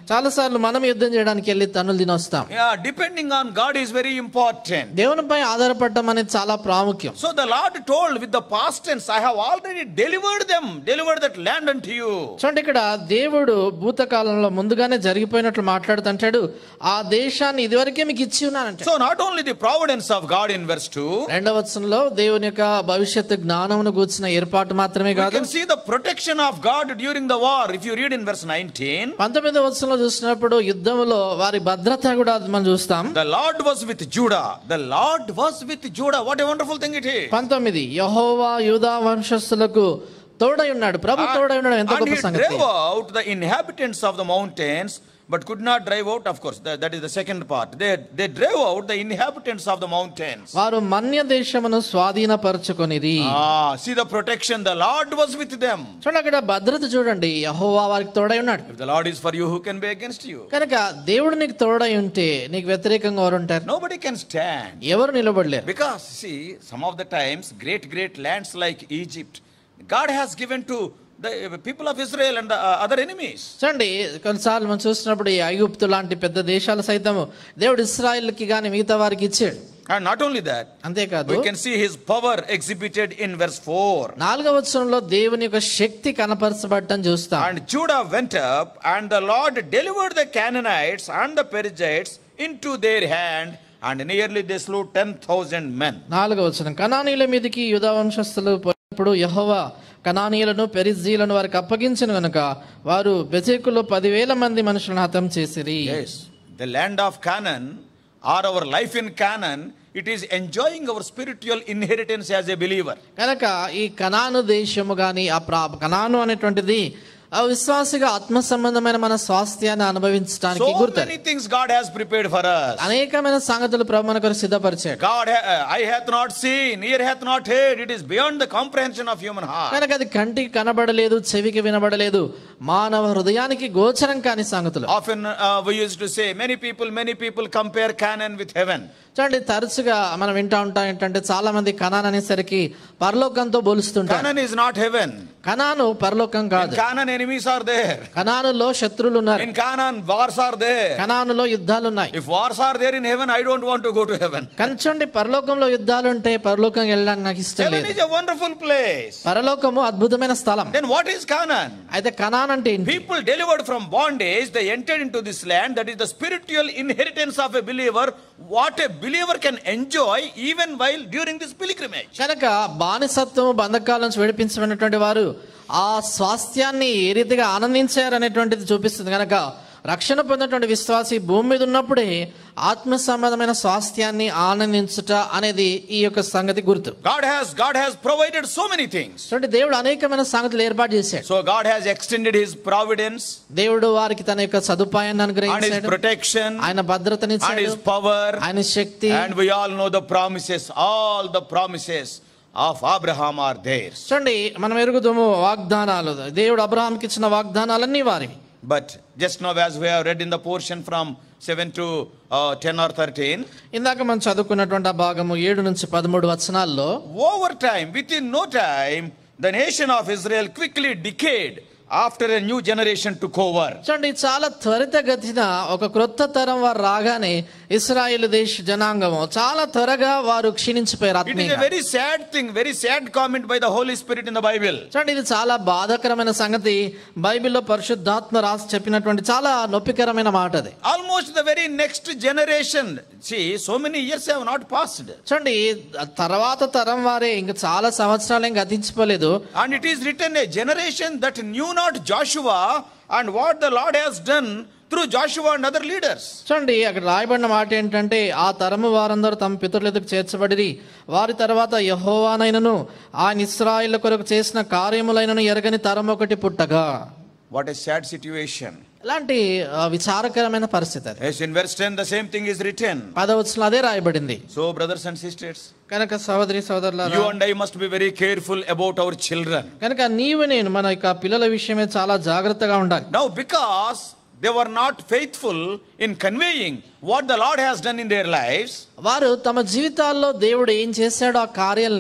చాలా సార్లు మనం యుద్ధం చేయడానికి వెళ్ళి తన్నులు తినొస్తాం. Yeah, depending on God is very important. దేవునిపై ఆధారపడటం అనేది చాలా ప్రాముఖ్యం. So the Lord told with the past tense, I have already delivered them, delivered that land unto you. చూడండి, ఇక్కడ దేవుడు భూతకాలంలో ముందుగానే జరిగిపోయినట్లు మాట్లాడుతుంటాడు, ఆ దేశాన్ని ఇదివరకే మీకు ఇచ్చి ఉన్నానంటే. So not only the providence of God in verse two, రెండవ వచనంలో దేవుని యొక్క భవిష్యత్తు జ్ఞానమును గూర్చిన ఏర్పాటు మాత్రమే you కాదు, can see the protection of God during the war. If you read in verse nineteen, పంతొమ్మిదవ వచనంలో చూసినప్పుడు యుద్ధంలో వారి భద్రత కూడా మనం చూస్తాం. the Lord was with Judah. The Lord was with Judah. What a wonderful thing it is. పంతొమ్మిది యెహోవా యూదా వంశస్థులకు తోడై ఉన్నాడు, ప్రభు తోడై ఉన్నాడు. ఎంత And గొప్ప he సంగతి. drove out the inhabitants of the mountains, but could not drive out, of course, that, that is the second part. They, they drove out the inhabitants of the mountains. వారు మన్య దేశమును స్వాధీనపరచుకొనిరి. Ah, see the protection, the Lord was with them. చూడండి, అక్కడ భద్రత చూడండి, యెహోవా వారికి తోడై ఉన్నాడు. If the Lord is for you, who can be against you? కనుక దేవుడు నీకు తోడై ఉంటే నీకు వ్యతిరేకంగా ఎవరు ఉంటారు? Nobody can stand. ఎవరు నిలబడలేరు. Because, see, some of the times, great, great lands like Egypt, God has given to the people of Israel and the uh, other enemies. చూడండి, కొన్నిసార్లు మనం చూసినప్పుడు ఈ ఐగుప్తు లాంటి పెద్ద దేశాలు సైతము దేవుడు ఇశ్రాయేలుకి గాని మిగతా వారికి ఇచ్చాడు. And not only that, అంతేకాదు, we can see his power exhibited in verse four. నాలుగవ వచనంలో దేవుని యొక్క శక్తి కనపరచబడటం చూస్తాం. And Judah went up, and the Lord delivered the Canaanites and the Perizzites into their hand, and nearly they slew ten thousand men. నాలుగవ వచనం, కనానీయుల మీదకి యూదా వంశస్థులు పోయినప్పుడు యెహోవా కనానీయులను పెరిజ్జీలను వారికి అప్పగించిన గనుక వారు బెజెకులో పదివేల మంది మనుషులను హతం చేసిరి. Yes, the land of Canaan, or our life in Canaan, it is enjoying our spiritual inheritance as a believer. కనుక ఈ కనాను దేశము గాని, ఆ ప్రా కనాను అనేటువంటిది ఆ విశ్వాసిగా ఆత్మ సంబంధమైన మన స్వాస్థ్యాన్ని అనుభవించడానికి So గుర్తు. many things God has prepared for us. అనేకమైన సంగతులు ప్రభు మన కొరకు సిద్ధపరిచాడు. God, uh, I hath not seen, ear hath not heard. It is beyond the comprehension of human heart. కనుక అది కంటికి కనబడలేదు, చెవికి వినబడలేదు, మానవ హృదయానికి గోచరం కాని సంగతులు. Often uh, we used to say, many people, many people compare Canaan with heaven. చూడండి, తరచుగా మనం వింటా ఉంటాం ఏంటంటే చాలా మంది కనాన్ అనేసరికి పరలోకంతో పోలుస్తుంటారు. Canaan is not heaven. కనాను పరలోకం కాదు. In Canaan enemies are there. కనానులో శత్రువులు ఉన్నారు. In Canaan wars are there. కనానులో యుద్ధాలు ఉన్నాయి. If wars are there in heaven, I don't want to go to heaven. కంచండి, పరలోకంలో యుద్ధాలు ఉంటే పరలోకం వెళ్ళడానికి నాకు ఇష్టం Heaven లేదు. is a wonderful place. పరలోకము అద్భుతమైన స్థలం. Then what is Canaan? అయితే కనాన్ అంటే ఏంటి? People delivered from bondage, they entered into this land. That is the spiritual inheritance of a believer. What a believer can enjoy even while during this pilgrimage. కనుక బానిసత్వము బంధకాల నుంచి విడిపించబడినటువంటి వారు ఆ స్వాస్థ్యాన్ని ఏ రీతిగా ఆనందించారు అనేటువంటిది చూపిస్తుంది. కనుక రక్షణ పొందినటువంటి విశ్వాసి భూమి మీద ఉన్నప్పుడే ఆత్మ సంబంధమైన స్వాస్థ్యాన్ని ఆనందించుట అనేది ఈ యొక్క సంగతి గుర్తు. God has God has provided so many things. చూడండి, దేవుడు అనేకమైన సంగతులు ఏర్పాటు చేశాడు. So God has extended his providence, దేవుడు వారికి తన యొక్క సదుపాయాన్ని and his అనుగ్రహించాడు, protection, ఆయన భద్రతని and ఇచ్చాడు, his power, ఆయన శక్తి. and we all know the promises. All the promises of Abraham are theirs. చూడండి, మనం ఎరుగుదాము వాగ్దానాలు, దేవుడు అబ్రహాంకి ఇచ్చిన వాగ్దానాలన్నీ వారివి. But just now, as we have read in the portion from seven to uh, ten or thirteen, ఇందాక మనం చదువుకున్నటువంటి ఆ భాగము ఏడు నుంచి పదమూడు వచనాల్లో, over time, within no time, the nation of Israel quickly decayed after a new generation took over. చూడండి, చాలా త్వరితగతిన ఒక క్రొత్త తరం వారు రాగానే ఇశ్రాయేలు దేశ జనాంగము చాలా త్వరగా వారు క్షీణించిపోయారు It is a ఆత్మీయంగా. very sad thing, very sad comment by the Holy Spirit in the Bible. చూడండి, ఇది చాలా బాధాకరమైన సంగతి. బైబిల్లో పరిశుద్ధాత్మ రాసి చెప్పినటువంటి చాలా నొప్పికరమైన మాట అది. Almost the very next generation, see, so many years have not passed. చూడండి, తర్వాత తరం వారే ఇంకా చాలా సంవత్సరాలు ఏం గతించిపోలేదు. And it is written, a generation that knew not Joshua and what the Lord has done through Joshua and other leaders. చూడండి, అక్కడ రాయబడిన మాట ఏంటంటే, ఆ తరము వారందరూ తమ పితరుల ఎదుగు చేర్చబడిరి, వారి తర్వాత యెహోవానైనను ఆయన ఇశ్రాయేలు కొరకు చేసిన కార్యములైనను ఎరగని తరం ఒకటి పుట్టగా. What a sad situation. ఇలాంటి ఆ, విచారకరమైన పరిస్థితి అది. Yes, in verse ten, the same thing is written. పదవచనంలో అదే రాయబడింది. So, brothers and sisters, కనుక సహోదరి you సోదరులారా, and I must be very careful about our children. కనుక నీవు నేను మన యొక్క పిల్లల విషయమే చాలా జాగ్రత్తగా ఉండాలి. Now, because they were not faithful in conveying what the Lord has done in their lives, వారు తమ జీవితాల్లో దేవుడు ఏం చేశాడో ఆ కార్యాలని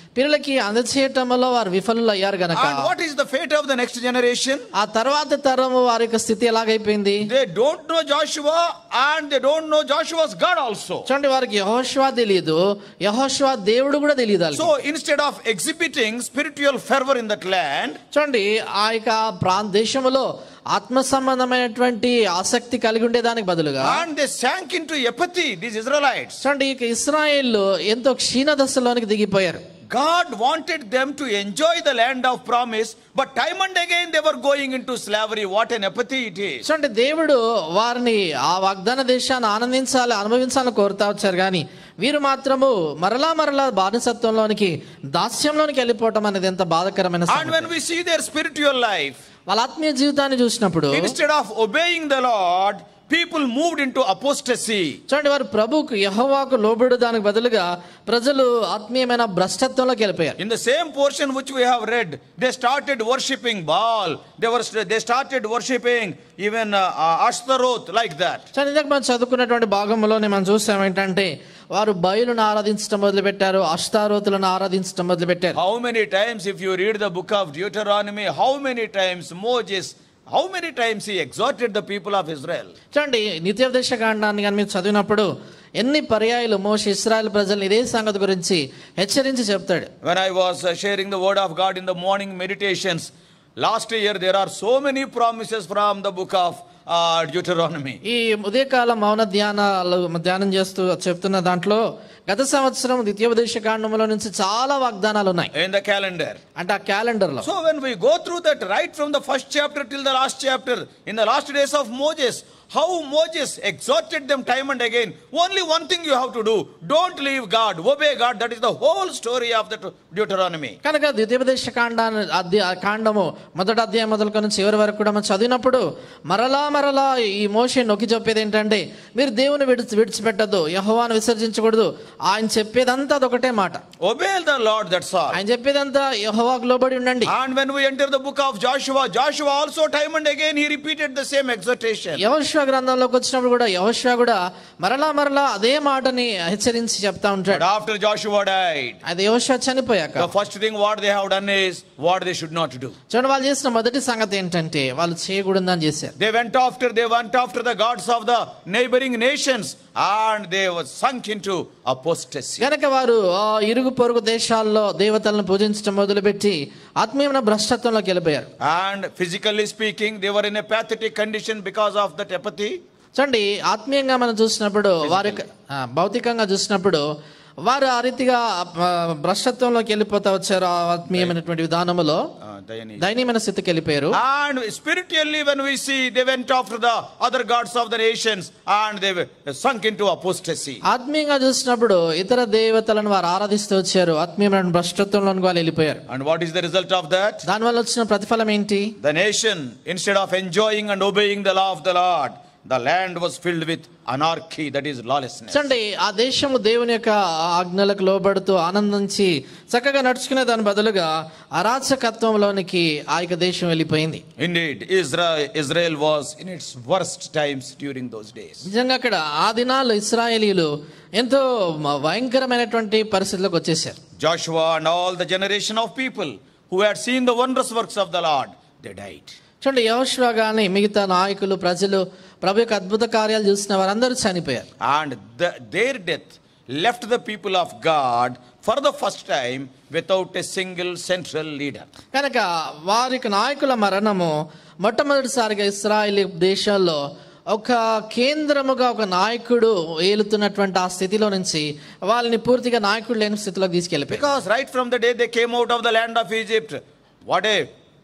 పిల్లలకి అందచేయటంలో వారు విఫలులు అయ్యారు గనక And what is the fate of the next generation? ఆ తర్వాత తరము వారి యొక్క స్థితి ఎలాగైపోయింది? They don't know Joshua and they don't know Joshua's God also. చూడండి, వారికి యెహోషువ తెలియదు, యెహోషువ దేవుడు కూడా తెలియదు వాళ్ళకి. So instead of exhibiting spiritual fervor in that land, చూడండి, ఆ యొక్క ప్రాంత దేశంలో ఆత్మ సంబంధమైనటువంటి ఆసక్తి కలిగి ఉండేదానికి బదులుగా and they sank into apathy, these Israelites. చూడండి, ఇక ఇశ్రాయేలు ఎంతో క్షీణ దశలోనికి దిగిపోయారు. God wanted them to enjoy the land of promise, but time and again they were going into slavery. What an apathy it is. చూడండి, దేవుడు వారిని ఆ వాగ్దాన దేశాన్ని ఆనందించాలి, అనుభవించాలని కోరుతా వచ్చారు కానీ వీరు మాత్రము మరలా మరలా బానిసత్వంలోనికి, దాస్యంలోనికి వెళ్ళిపోవటం అనేది ఎంత బాధకరమైన And సంగతి. when we see their spiritual life, వాళ్ళ ఆత్మీయ జీవితాన్ని చూసినప్పుడు instead of obeying the Lord, people moved into apostasy. చూడండి, వారు ప్రభువుకు యెహోవాకు లోబడు దానికి బదులుగా ప్రజలు ఆత్మీయమైన భ్రష్టత్వంలోకి వెళ్ళిపోయారు. In the same portion which we have read, they started worshipping Baal. They were they started worshipping even uh, uh, Ashtaroth, like that. చూడండి, ఇందాక మనం చదువుకున్నటువంటి భాగంలోనే మనం చూసాం ఏంటంటే వారు బయలును ఆరాధించడం మొదలు పెట్టారు, అష్టారోతులను ఆరాధించడం మొదలు పెట్టారు. How many times, if you read the book of Deuteronomy, how many times Moses, how many times he exhorted the people of Israel? చూడండి, నిత్యోపదేశ కాండాన్ని కానీ మీరు చదివినప్పుడు ఎన్ని పర్యాయాలు మోషే ఇశ్రాయేలు ప్రజల్ని ఇదే సంగతి గురించి హెచ్చరించి చెప్తాడు. When I was uh, sharing the word of God in the morning meditations last year, there are so many promises from the book of uh, Deuteronomy. ఈ ఉదయకాల మౌన ధ్యానాలు ధ్యానం చేస్తూ చెప్తున్న దాంట్లో గత సంవత్సరం ద్వితీయోపదేశ కాండంలో నుంచి చాలా వాగ్దానాలు ఉన్నాయి In the calendar. అంటే ఆ క్యాలెండర్ లో. So when we go through that right from the first chapter till the last chapter, in the last days of Moses, how Moses exhorted them time and again. Only one thing you have to do, don't leave God, obey God. That is the whole story of the Deuteronomy. కనుక ద్వితీయోపదేశ కాండాన్ని అధ్యాయ కాండము మొదటి అధ్యాయం మొదలుకొని చివరి వరకు కూడా మనం చదివినప్పుడు మరలా మరలా ఈ మోషే నొక్కి చెప్పేది ఏంటంటే మీరు దేవుని విడిచి విడిచిపెట్టద్దు, యెహోవాను విసర్జించకూడదు. ఆయన చెప్పేదంతా అదొకటే మాట, Obey the Lord, that's all. ఆయన చెప్పేదంతా యెహోవాకు లోబడి ఉండండి. And when we enter the book of Joshua, Joshua also time and again he repeated the same exhortation. యెహోషువ గ్రంథంలోకి వచ్చినప్పుడు కూడా యెహోషువ కూడా మరలా మరలా అదే మాటని హెచ్చరించి చెప్తా But ఉంటాడు. after Joshua died, అది యెహోషువ చనిపోయాక the first thing what they have done is what they should not do. చూడండి, వాళ్ళు చేసిన మొదటి సంగతి ఏంటంటే వాళ్ళు చేయకూడదని చేశారు. They went after, they went after the gods of the neighboring nations and they were sunk into apostasy. కనుక వారు ఆ ఇరుగు పొరుగు దేశాల్లో దేవతలను పూజించడం మొదలుపెట్టి ఆత్మీయమైన భ్రష్టత్వంలోకి వెళ్ళిపోయారు. And physically speaking, they were in a pathetic condition because of that apathy. చూడండి, ఆత్మీయంగా మనం చూసినప్పుడు వారి ఆ, భౌతికంగా చూసినప్పుడు వారు ఆ రీతిగా ఆ, భ్రష్టత్వంలోకి వెళ్ళిపోతా వచ్చారు. ఆ ఆత్మీయమైనటువంటి విధానములో Uh, Dayani. దైనీయమైన స్థితికి వెళ్ళిపోయారు. And spiritually, when we see, they went after the other gods of the nations and they were sunk into apostasy. ఆత్మీయంగా చూసినప్పుడు ఇతర దేవతలను వారు ఆరాధిస్తూ వచ్చారు, ఆత్మీయమైన భ్రష్టత్వంలోకి వాళ్ళు వెళ్ళిపోయారు. And what is the result of that? దానివల్ల వచ్చిన ప్రతిఫలం ఏంటి? The nation, instead of enjoying and obeying the law of the Lord, the land was filled with anarchy, that is lawlessness. చూడండి, ఆ దేశము దేవుని యొక్క ఆజ్ఞలకు లోబడుతూ ఆనందించి చక్కగా నడుచుకునే దాని బదులుగా అరాచకత్వంలోనికి ఆ యొక్క దేశం వెళ్ళిపోయింది. Indeed, Israel, Israel was in its worst times during those days. నిజంగా అక్కడ ఆ దినాల్లో ఇశ్రాయేలీయులు ఎంతో భయంకరమైనటువంటి పరిస్థితులకు వచ్చేసారు. Joshua and all the generation of people who had seen the wondrous works of the Lord, they died. చూడండి, యెహోషువ గాని మిగతా నాయకులు ప్రజలు ప్రభు యొక్క అద్భుత కార్యాలు చూసిన వారందరూ చనిపోయారు. And the, their death left the people of God for the first time without a single central leader. కనుక వారికి నాయకుల మరణము మొట్టమొదటిసారిగా ఇశ్రాయేలీ దేశంలో ఒక కేంద్రముగా ఒక నాయకుడు ఏలుతున్నటువంటి ఆ స్థితిలో నుంచి వాళ్ళని పూర్తిగా నాయకుడు లేని స్థితిలోకి తీసుకెళ్ళిపోయారు. Because right from the day they came out of the land of Egypt, what a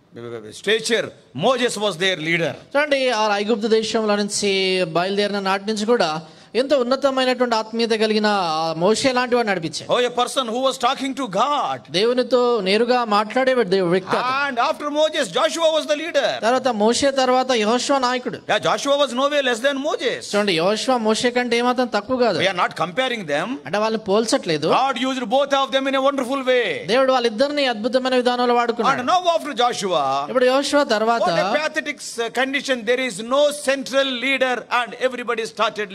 stature, Moses was their leader. చూడండి, ఆ ఐగుప్తు దేశంలో నుంచి బయలుదేరిన నాటి నుంచి కూడా ఎంతో ఉన్నతమైనటువంటి ఆత్మీయత కలిగిన మోషే లాంటి వాడు నడిపించాడు. Oh, a person who was talking to God. దేవునితో నేరుగా మాట్లాడే వ్యక్తి. And after Moses, Joshua was the leader. తర్వాత మోషే తర్వాత యెహోషువ నాయకుడు. Yeah, Joshua was no way less than Moses. చూడండి, యెహోషువ మోషే కంటే ఏమాత్రం తక్కువ కాదు. We are not comparing them. అంటే వాళ్ళని పోల్చట్లేదు. God used both of them in a wonderful way. దేవుడు వాళ్ళిద్దరిని అద్భుతమైన విధానంలో వాడుకున్నాడు. And now after Joshua, ఇప్పుడు యెహోషువ తర్వాత what a pathetic condition. There is no central leader and everybody started living as they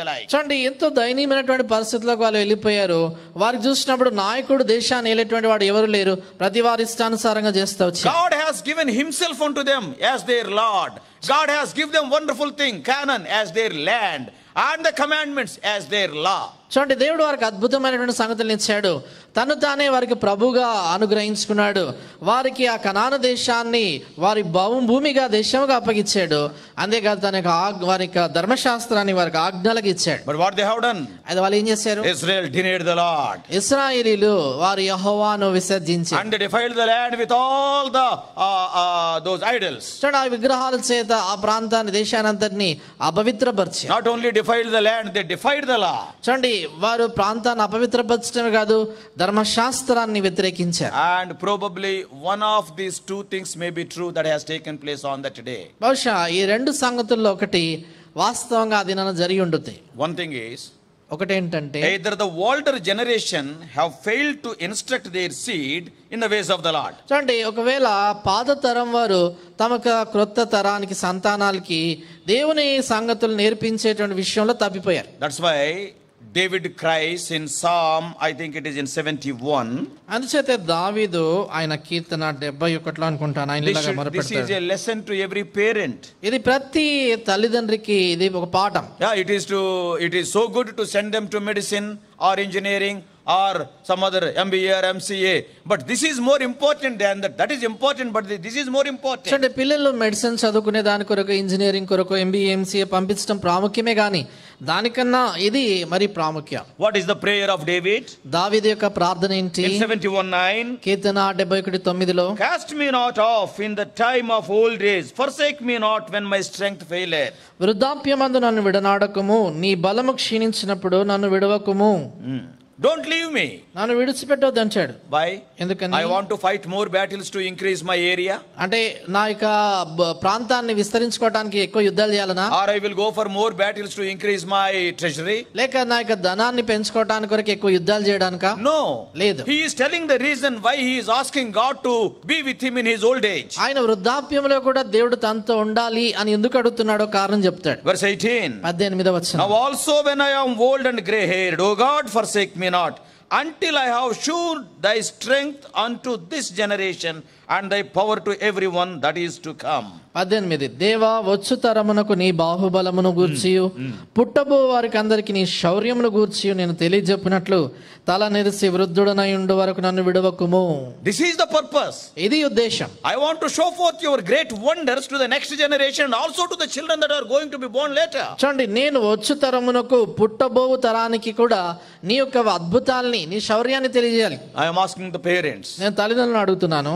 Amalek. చూడండి ఎంతో దయనీయమైనటువంటి పరిస్థితులకు వాళ్ళు వెళ్ళిపోయారు. వారికి చూసినప్పుడు నాయకుడు దేశాన్ని ఏలేటువంటి వాడు ఎవరు లేరు. ప్రతి వారి ఇష్టానుసారంగా చేస్తూ వచ్చారు. God has given himself unto them as their Lord. God has given them wonderful thing, Canaan as their land, and the commandments as their law. చూడండి దేవుడు వారికి అద్భుతమైనటువంటి సంగతులను ఇచ్చాడు. తను తానే వారికి ప్రభుగా అనుగ్రహించుకున్నాడు. వారికి ఆ కనాను దేశాన్ని వారి భూ భూమిగా దేశంగా అప్పగించాడు. అంతేకాదు తన యొక్క వారి యొక్క ధర్మశాస్త్రాన్ని వారికి ఆజ్ఞలకు ఇచ్చాడు. But what they have done? అది వాళ్ళు ఏం చేశారు? Israel denied the Lord. ఇశ్రాయేలీయులు వారి యెహోవాను విసర్జించారు. And they defiled the land with all the uh, uh, those idols. చూడండి ఆ విగ్రహాల చేత ఆ ప్రాంతాన్ని దేశానంతటిని అపవిత్రపరిచారు. Not only defiled the land, they defied the law. చూడండి వారు ప్రాంతాన్ని అపవిత్రపరచడమే కాదు ధర్మశాస్త్రాన్ని వ్యతిరేకించారు. And probably one of these two things may be true that has taken place on that day. బహుశా ఈ రెండు సంగతుల్లో ఒకటి వాస్తవంగా అది నన్ను జరిగి ఉంటుంది. One thing is, ఒకటేంటంటే either the older generation have failed to instruct their seed in the ways of the Lord. చూడండి ఒకవేళ పాత తరం వారు తమకు క్రొత్త తరానికి సంతానాలకి దేవుని సంగతులు నేర్పించేటువంటి విషయంలో తప్పిపోయారు. That's why David cries in Psalm, I think it is in seventy-one. అందుచేత దావీదు ఆయన కీర్తన డెబ్బై ఒకటిలో అనుకుంటాను ఆయన This, ఇలాగా should, this is మొరపెడతాడు. a lesson to every parent. ఇది ప్రతి తల్లిదండ్రికి ఇది ఒక పాఠం. Yeah, it is to it is so good to send them to medicine or engineering or some other M B A or M C A, but this is more important than that. That is important, but this is more important. చూడండి పిల్లలు medicine చదువుకునే దాని కొరకు engineering కొరకు MBA MCA పంపించడం ప్రాముఖ్యమే కానీ దానికన్నా ఇది మరి ప్రాముఖ్యం. What is the prayer of David? దావీదు యొక్క ప్రార్థన ఏంటి? In seventy-one nine, కీర్తన డెబ్బై ఒకటి తొమ్మిదిలో cast me not off in the time of old age, forsake me not when my strength faileth. వృద్ధాప్యమందు నన్ను విడనాడకుము, నీ బలము క్షీణించినప్పుడు నన్ను విడవకుము. Hmm. Don't leave me. నన్ను విడిచిపెట్టొద్దు అంటాడు. Why? ఎందుకని? I want to fight more battles to increase my area. అంటే నా యొక్క బ- ప్రాంతాన్ని విస్తరించుకోవడానికి ఎక్కువ యుద్ధాలు చేయాలనా? Or I will go for more battles to increase my treasury. లేక నా యొక్క ధనాన్ని పెంచుకోవడానికి కొరకు ఎక్కువ యుద్ధాలు చేయడానికా? No. లేదు. He is telling the reason why he is asking God to be with him in his old age. ఆయన వృద్ధాప్యంలో కూడా దేవుడు తనతో ఉండాలి అని ఎందుకు అడుగుతున్నాడో కారణం చెప్తాడు. Verse eighteen. పద్దెనిమిదవ వచనం. Now also when I am old and grey haired, O God, forsake me not, until I have shewed thy strength unto this generation and thy power to everyone that is to come. పద్దెనిమిది. దేవా వచ్చు తరమునకు నీ బాహుబలమును గూర్చియు పుట్టబో వారికి అందరికి నీ శౌర్యమును గూర్చియు నేను తెలియజెప్పినట్లు తల నెరిసి వృద్ధుడనై ఉండు వరకు నన్ను విడవకుము. This is the purpose. ఇది ఉద్దేశం. I want to show forth your great wonders to the next generation and also to the children that are going to be born later. చూడండి నేను వచ్చు తరమునకు పుట్టబోవు తరానికి కూడా నీ యొక్క అద్భుతాల్ని నీ శౌర్యాన్ని తెలియజేయాలి. I am asking the parents, నేను తల్లిదండ్రులను అడుగుతున్నాను,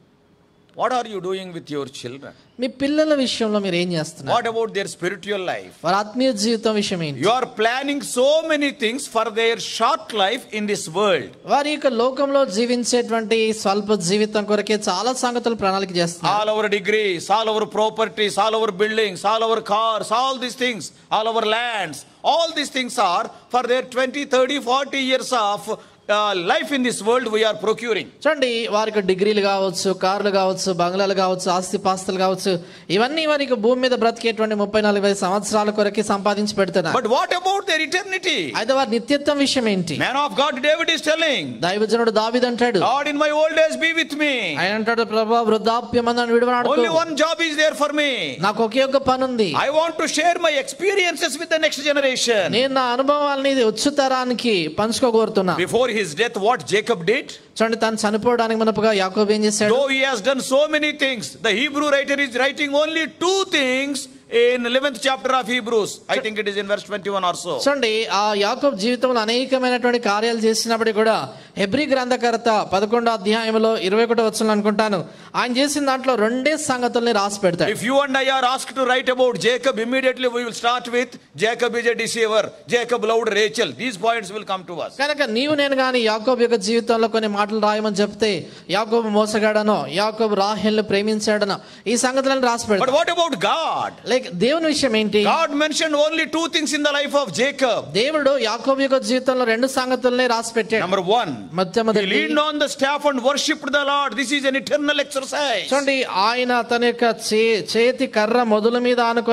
what are you doing with your children? మీ పిల్లల విషయంలో మీరు ఏం చేస్తున్నారు? What about their spiritual life? వారి ఆత్మీయ జీవితం విషయం ఏంటి? You are planning so many things for their short life in this world. వారి యొక్క లోకంలో జీవించేటువంటి స్వల్ప జీవితం కొరకే చాలా సంగతులు ప్రణాళిక చేస్తున్నారు. All our degrees, all our properties, all our buildings, all our cars, all these things, all our lands, all these things are for their twenty, thirty, forty years of uh, life in this world we are procuring. చూడండి వారికి డిగ్రీలు కావచ్చు, కార్లు కావచ్చు, బంగ్లాలు కావచ్చు, ఆస్తి పాస్తులు కావచ్చు, ఇవన్నీ వారికి భూమి మీద బ్రతికేటువంటి ముప్పై నలభై సంవత్సరాల కొరకే సంపాదించి పెడుతున్నారు. But what about their eternity? అయితే వారి నిత్యత్వం విషయం ఏంటి? Man of God David is telling, దైవజనుడు దావీదు అంటాడు, Lord, in my old age be with me. ఆయన అంటాడు, ప్రభువా వృద్ధాప్యమందు నన్ను విడవనాడకు. Only one job is there for me. నాకు ఒకే ఒక పని ఉంది. I want to share my experiences with the next generation. నేను నా అనుభవాల్ని వచ్చు తరానికి పంచుకోగోరుతున్నా. Before his death, what Jacob did? చూడండి తను చనిపోవడానికి మునుపుగా యాకోబు ఏం చేశాడు? Though he has done so many things, the Hebrew writer is writing only two things in eleventh chapter of Hebrews. I think it is in verse twenty-one or so. చూడండి ఆ యాకోబు జీవితంలో అనేకమైనటువంటి కార్యాలు చేసినప్పుడు కూడా హెబ్రీ గ్రంథకర్త పదకొండో అధ్యాయంలో ఇరవై ఒకటో వచనం అనుకుంటాను ఆయన చేసిన దాంట్లో రెండే సంగతుల్ని రాసి పెడతాడు. If you and I are asked to write about Jacob, immediately we will start with Jacob is a deceiver, Jacob loved Rachel. These points will come to us. కనుక నీవు నేను గాని యాకోబు యొక్క జీవితంలో కొన్ని మాటలు రాయమని చెప్తే యాకోబు మోసగాడనో యాకోబు రాహేల్ను ప్రేమించాడనో ఈ సంగతులను రాసి But పెడతాడు. what about God? లైక్ దేవుని విషయం ఏంటి? God mentioned only two things in the life of Jacob. దేవుడు యాకోబు యొక్క జీవితంలో రెండు సంగతుల్ని రాసి పెట్టాడు. Number one, he మొట్టమొదటి leaned on the staff and worshipped the Lord. This is an eternal exercise. చూడండి ఆయన తన యొక్క చే చేతి కర్ర మొదల మీద ఆనుకొని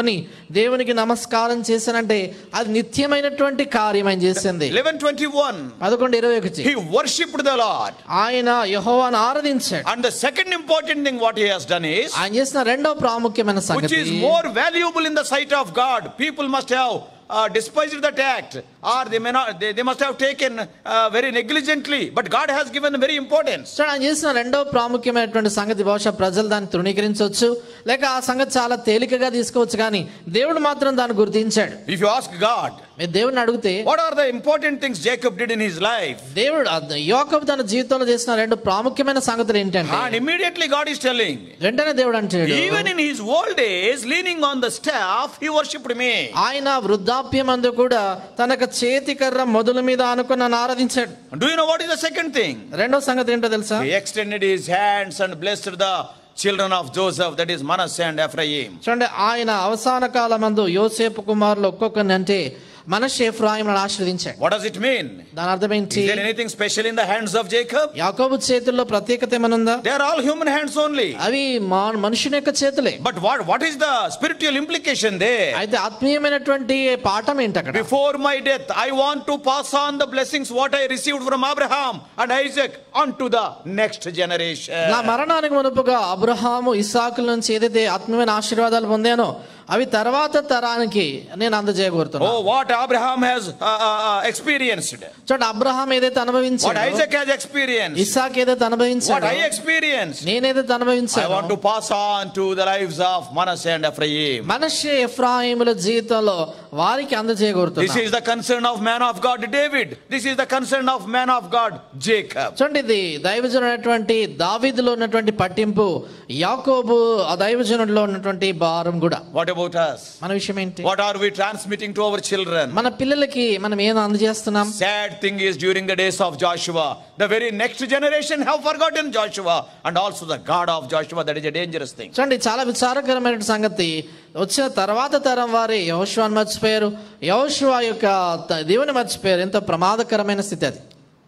దేవునికి నమస్కారం చేశానంటే అది నిత్యమైనటువంటి కార్యం ఆయన చేసింది. eleven twenty-one. పదకొండు ఇరవై ఒకటి. He worshipped the Lord. ఆయన యెహోవాను ఆరాధించాడు. And the second important thing what he has done is, ఆయన చేసిన రెండో ప్రాముఖ్యమైన which సంగతి, is more valuable in the sight of God. People must have uh, despised that act, or they may not, they, they must have taken uh, very negligently, but God has given very importance. So ఆయన చేసిన రెండో ప్రాముఖ్యమైనటువంటి సంగతి బహుశా ప్రజలు దాన్ని తృణీకరించవచ్చు, లేక ఆ సంగతి చాలా తేలికగా తీసుకోవచ్చు, కానీ దేవుడు మాత్రం దాన్ని గుర్తించాడు. If you ask God, మీరు దేవుడిని అడిగితే, what are the important things Jacob did in his life? దేవుడు యాకోబు తన జీవితంలో చేసిన రెండు ప్రాముఖ్యమైన సంగతులు ఏంటంటే, And immediately God is telling, వెంటనే దేవుడు అంటాడు, even in his old days, leaning on the staff, he worshipped me. ఆయన వృద్ధాప్యమందు కూడా తనకు చేతి కర్ర మొదలు మీద ఆనుకుని నన్ను ఆరాధించాడు. Do you know what is the second thing? రెండో సంగతి ఏంటో తెలుసా? He extended his hands and blessed the children of Joseph, that is Manasseh and Ephraim. చూడండి, ఆయన అవసాన కాలమందు యోసేపు కుమారులు ఒక్కొక్కరిని అంటే మనష్షే ఎఫ్రాయిములను ఆశీర్వదించాడు. What does it mean? దాని అర్థం ఏంటి? Is there anything special in the hands of Jacob? యాకోబు చేతుల్లో ప్రత్యేకత ఏమనుందా? They are all human hands only. అవి మనుషుని యొక్క చేతులే. But what what is the spiritual implication there? అయితే ఆత్మీయమైనటువంటి పాఠం ఏంటి అక్కడ? Before my death, I want to pass on the blessings what I received from Abraham and Isaac onto the next generation. నా మరణానికి మునుపుగా అబ్రహాము ఇస్సాకుల నుంచి ఏదైతే ఆత్మీయమైన ఆశీర్వాదాలు పొందానో అవి తర్వాత తరానికి నేను అందజేయగోరుతున్నాను. Oh, what Abraham has uh, uh, experienced. చూడండి, అబ్రహాం ఏదైతే అనుభవించాడో, what Isaac has experienced, ఇస్సాకు ఏదైతే అనుభవించాడో, what I experienced, నేనేదైతే అనుభవించానో, I want to pass on to the lives of Manasseh and Ephraim. మనష్షే ఎఫ్రాయిముల జీవితంలో వారికి అందజేయగోరుతున్నాను. This is the concern of man of God David. This is the concern of man of God Jacob. చూడండి, ఇది దైవజనుడైనటువంటి దావీదులో ఉన్నటువంటి పట్టింపు, యాకోబు ఆ దైవజనుడిలో ఉన్నటువంటి భారం కూడా. What about us? మన విషయం ఏంటి? What are we transmitting to our children? మన పిల్లలకి మనం ఏం అందజేస్తున్నాం? Sad thing is, during the days of Joshua, the very next generation have forgotten Joshua and also the God of Joshua. That is a dangerous thing. చూడండి, చాలా విచారకరమైన సంగతి, వచ్చిన తర్వాత తరం వారే యెహోషువను మర్చిపోయారు, యెహోషువ యొక్క దేవుని మర్చిపోయారు. ఎంతో ప్రమాదకరమైన స్థితి అది.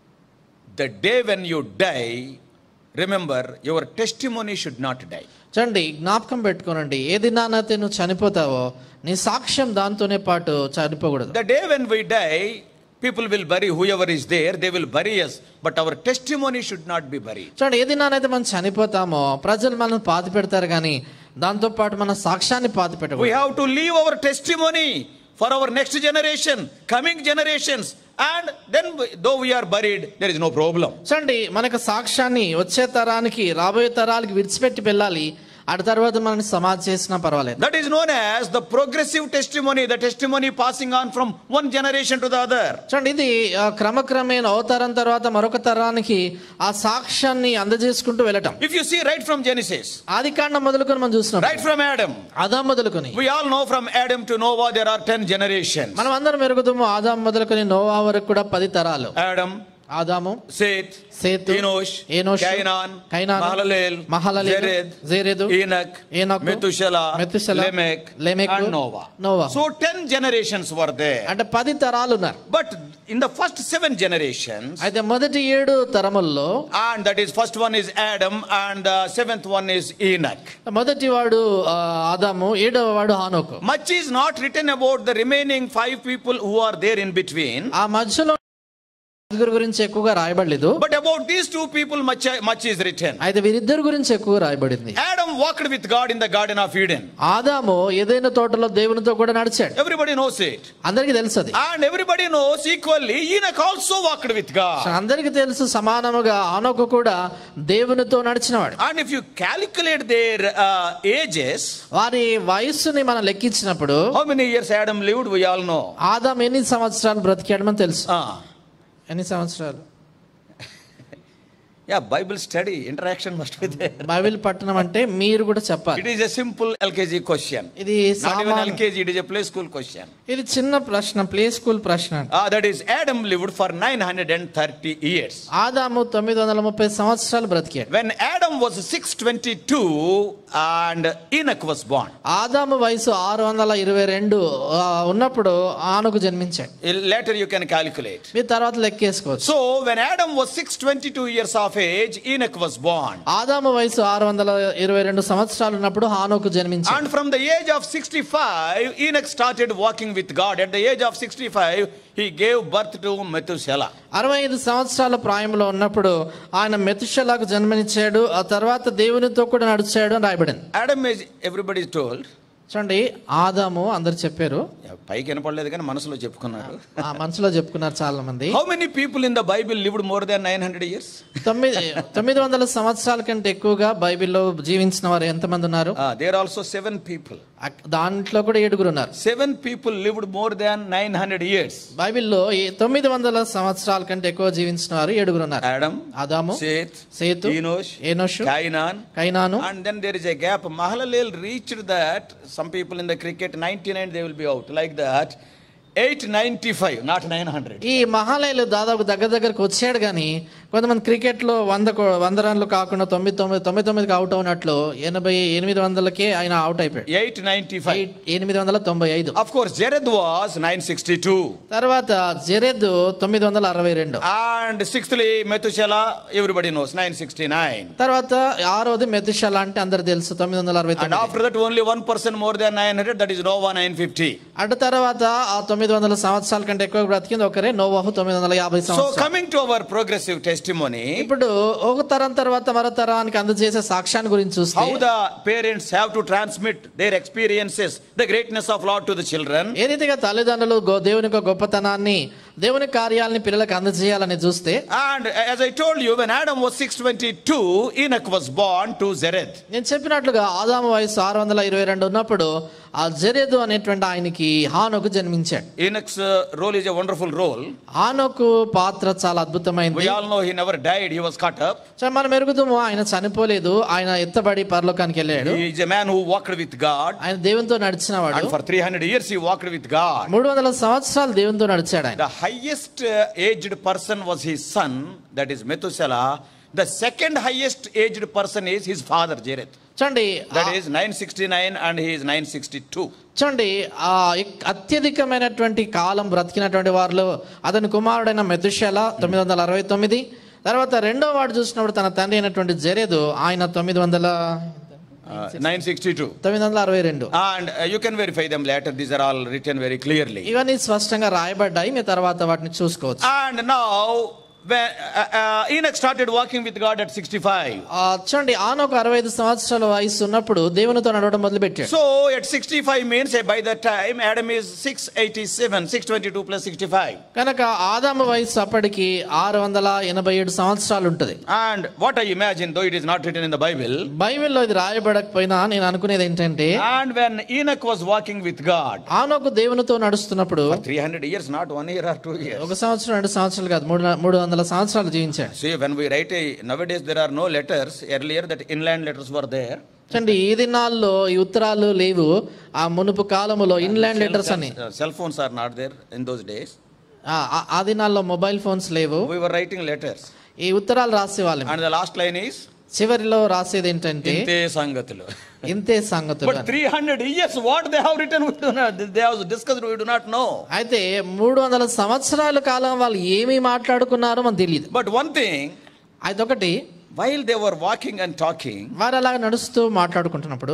The day when you die, remember, your testimony should not die. చూడండి, జ్ఞాపకం పెట్టుకోనండి, ఏ దినానైతే నువ్వు చనిపోతావో నీ సాక్ష్యం దాంతోనే పాటు చనిపోకూడదు. The day when we die, people will bury whoever is there, they will bury us, but our testimony should not be buried. చూడండి, ఏ దినానైతే మనం చనిపోతామో ప్రజలు మనం పాతి పెడతారు, కానీ దాంతో పాటు మన సాక్ష్యాన్ని పాతి పెట్టకూడదు. We have to leave our testimony for our next generation, coming generations, and then though we are buried, there is no problem. చూడండి, మనకు సాక్ష్యాన్ని వచ్చే తరానికి, రాబోయే తరాలకి విడిచిపెట్టి వెళ్ళాలి. ఆ తర్వాత మనల్ని సమాధి చేసినా పర్వాలేదు. That is known as the progressive testimony, the testimony passing on from one generation to the other. చూడండి, ఇది క్రమక్రమేణ అవతారం తర్వాత మరొక తరానికి ఆ సాక్ష్యాన్ని అందజేసుకుంటూ వెళ్ళటం. If you see right from Genesis, ఆదికాండం మొదలుకొని మనం చూస్తున్నాం, right from Adam, ఆదాం మొదలుకొని, we all know from Adam to Noah there are ten generations. మనం అందరం ఎరుగుతాము, ఆదాం మొదలుకొని నోవా వరకు కూడా పది తరాలు. Adam, ఆదాము, Seth, సేతు, Enosh, ఏనోషు, Cainan, కైనాను, Mahalalel, మహలలేలు, Jared, జెరెదు, Enoch, ఏనోకు, Methuselah, మెతుషెల, Lamech, లెమెకు, and Noah. Noah. So ten generations were there. అంటే పది తరాలు ఉన్నారు. But in the first seven generations, అయితే మొదటి ఏడు తరముల్లో, and that is first one is Adam and the seventh one is Enoch. మొదటి వాడు ఆదాము, ఏడవ వాడు హానోకు. Much is not written about the remaining five people who are there in between. ఆ మధ్యలో ఐదుగురు గురించి ఎక్కువగా రాయబడలేదు. But about these two people much much is written. అయితే వీరిద్దరు గురించి ఎక్కువ రాయబడింది. Adam walked with God in the garden of Eden. ఆదాము ఏదైనా తోటలో దేవునితో కూడా నడిచాడు. Everybody knows it. అందరికీ తెలుసు అది. And everybody knows equally Enoch also walked with God. అందరికీ తెలుసు సమానముగా హానోకు కూడా దేవునితో నడిచినవాడు. And if you calculate their uh, ages, వారి వయస్సుని మనం లెక్కించినప్పుడు, how many years Adam lived we all know. ఆదాము ఎన్ని సంవత్సరాలు బ్రతికాడమని తెలుసు. Ah. ఎన్ని సంవత్సరాలు? Yeah, Bible study, interaction must be there. Bible పట్టణం అంటే మీరు కూడా చెప్పాలి. It is a simple L K G question. ఇది Not even L K G, it is a play school question. ఇది చిన్న ప్రశ్న, ప్లే స్కూల్ ప్రశ్న. Ah, that is Adam lived for nine hundred thirty years. ఆదాము తొమ్మిది వందల ముప్పై సంవత్సరాలు బ్రతికాడు. When Adam was six twenty-two and Enoch was born. ఆదాము వయసు ఆరు వందల ఇరవై రెండు ఉన్నప్పుడు ఆనుకు జన్మించాడు. Later you can calculate. మీ తర్వాత లెక్కేసుకోవచ్చు. So when Adam was six twenty-two years of age, Enoch was born. ఆదాము వయసు ఆరు వందల ఇరవై రెండు సంవత్సరాలు ఉన్నప్పుడు హానోకు జన్మించాడు. And from the age of sixty-five, Enoch started walking with God. At the age of sixty-five, he gave birth to Methuselah. అరవై ఐదు సంవత్సరాల ప్రాయంలో ఉన్నప్పుడు ఆయన మెతుషెలకు జన్మనిచ్చాడు. ఆ తర్వాత దేవునితో కూడా నడిచాడు అని రాయబడింది. Adam is, everybody is told. చూడండి, ఆదాము అందరు చెప్పారు, పైకి వినపడలేదు కానీ మనసులో చెప్పుకున్నారు. ఆ మనసులో చెప్పుకున్నారు చాలా మంది. How many people in the Bible lived more than nine hundred years? తొమ్మిది తొమ్మిది వందల సంవత్సరాల కంటే ఎక్కువగా బైబిల్లో జీవించిన వారు ఎంతమంది ఉన్నారు? Ah, there are also seven people. దాంట్లో కూడా ఏడుగురు ఉన్నారు. Seven people lived more than nine hundred years. బైబిల్లో తొమ్మిది వందల సంవత్సరాల కంటే ఎక్కువ జీవించిన వారు ఏడుగురు ఉన్నారు. Adam, ఆదాము, Seth, సేతు, Enosh, ఏనోషు, Cainan, కైనాను. and then there is a gap. Mahalalel reached that. Some people in the cricket ninety-nine they will be out like that. eight ninety-five, not nine hundred. ఈ మహాలయలు దాదాపు దగ్గర దగ్గరకు వచ్చాడు కానీ కొంతమంది క్రికెట్ లో వంద వంద రన్లు కాకుండా తొమ్మిది తొమ్మిది తొమ్మిది తొమ్మిదికి అవుట్ అవునట్లు ఎనభై ఎనిమిది వందలకే ఆయన అవుట్ అయిపోయాడు. eight ninety-five. ఎనిమిది వందల తొంభై ఐదు. Of course, Jared was nine sixty-two. తర్వాత జెరెద్ తొమ్మిది వందల అరవై రెండు. And sixthly, Methuselah, everybody knows, nine sixty-nine. తర్వాత ఆరోది మెతుషెలా అంటే అందరు తెలుసు, తొమ్మిది వందల అరవై And తొమ్మిది. after that, only one person more than nine hundred, that is Noah, nine fifty. అటు తర్వాత ఆ తొమ్మిది వందల సంవత్సరాల కంటే ఎక్కువ బ్రతికింది ఒకరే, నోవాహు తొమ్మిది వందల యాభై So, సంవత్సరాలు. coming to our progressive testimony, ఇప్పుడు ఒక తరం తర్వాత మరో తరానికి అందజేసే సాక్ష్యాన్ని గురించి చూస్తే how the parents have to transmit their experiences, the greatness of Lord to the children. ఏ రీతిగా తల్లిదండ్రులు గో- దేవుని యొక్క గొప్పతనాన్ని, దేవుని కార్యాలని పిల్లలకు అందజేయాలని చూస్తే, And as I told you, when Adam was six twenty-two, Enoch was born to Jared. నేను చెప్పినట్లుగా ఆదాము వయసు ఆరు వందల ఇరవై రెండు ఉన్నప్పుడు ఆ జెరెదు అనేటువంటి ఆయనకి హానోకు జన్మించాడు. Enoch's uh, role is a wonderful role. హానోకు పాత్ర చాలా అద్భుతమైనది. We all know he never died, he was caught up. So మనం ఎరుగుతాము, ఆయన చనిపోలేదు, ఆయన ఎత్తబడి పరలోకానికి వెళ్ళాడు. He is a man who walked with God. ఆయన దేవునితో నడిచిన వాడు. And for three hundred years he walked with God. మూడు వందల సంవత్సరాలు దేవునితో నడిచాడు ఆయన. The highest uh, aged person was his son, that is Methuselah. The second highest aged person is his father Jared. చూడండి, That is nine sixty-nine and he is nine sixty-two. చూడండి, ఆ ఎక్- అత్యధికమైనటువంటి కాలం బ్రతికినటువంటి వారిలో అతని కుమారుడైన మెతుషెలా తొమ్మిది వందల అరవై తొమ్మిది. తర్వాత రెండో వాడు చూసినప్పుడు తన తండ్రి అయినటువంటి జెరెదు, ఆయన తొమ్మిది వందల Uh, nine sixty-two. తొమ్మిది వందల అరవై రెండు. And uh, you can verify them later. These are all written very clearly. ఇవన్నీ స్పష్టంగా రాయబడ్డాయి, మీ తర్వాత వాటిని చూసుకోవచ్చు. And now, when uh, uh, Enoch started walking with God at sixty-five. ఆ, చూడండి, ఆనోకు అరవై ఐదు సంవత్సరాల వయసు ఉన్నప్పుడు దేవునితో నడవడం మొదలు పెట్టాడు. So at sixty-five means uh, by that time Adam is six eighty-seven, six twenty-two plus sixty-five. కనుక ఆదాము వయసు అప్పటికి ఆరు వందల ఎనభై ఏడు సంవత్సరాలు ఉంటుంది. And what I imagine, though it is not written in the Bible, బైబిల్లో ఇది రాయబడకపోయినా నేను అనుకునేది ఏంటంటే, and when Enoch was walking with God ఆనోకు దేవునితో నడుస్తున్నప్పుడు for three hundred years, not one year or two years. ఒక సంవత్సరం రెండు సంవత్సరాలు కాదు, మూడు మూడు వందల సంవత్సరాలు జీవించాడు. See, when we write a, nowadays there are no letters. Earlier that inland letters were there. చూడండి, ఈ దినాల్లో ఈ ఉత్తరాలు లేవు, ఆ మునుపు కాలములో ఇన్లాండ్ లెటర్స్ అని. Uh, cell phones are not there in those days. ఆ ఆ దినాల్లో మొబైల్ ఫోన్స్ లేవు, We were writing letters. ఈ ఉత్తరాలు రాసేవాళ్ళం. And the last line is చివరిలో రాసేది ఏంటంటే Inte sangatulu. ఇంతే సంగతులు. But three hundred years, what they have written, we do not, they have discussed, we do not know. అయితే మూడు వందల సంవత్సరాల కాలం వాళ్ళు ఏమి మాట్లాడుకున్నారో మనకు తెలియదు. But one thing, అదొకటి, while they were walking and talking, వారు అలా నడుస్తూ మాట్లాడుకుంటున్నప్పుడు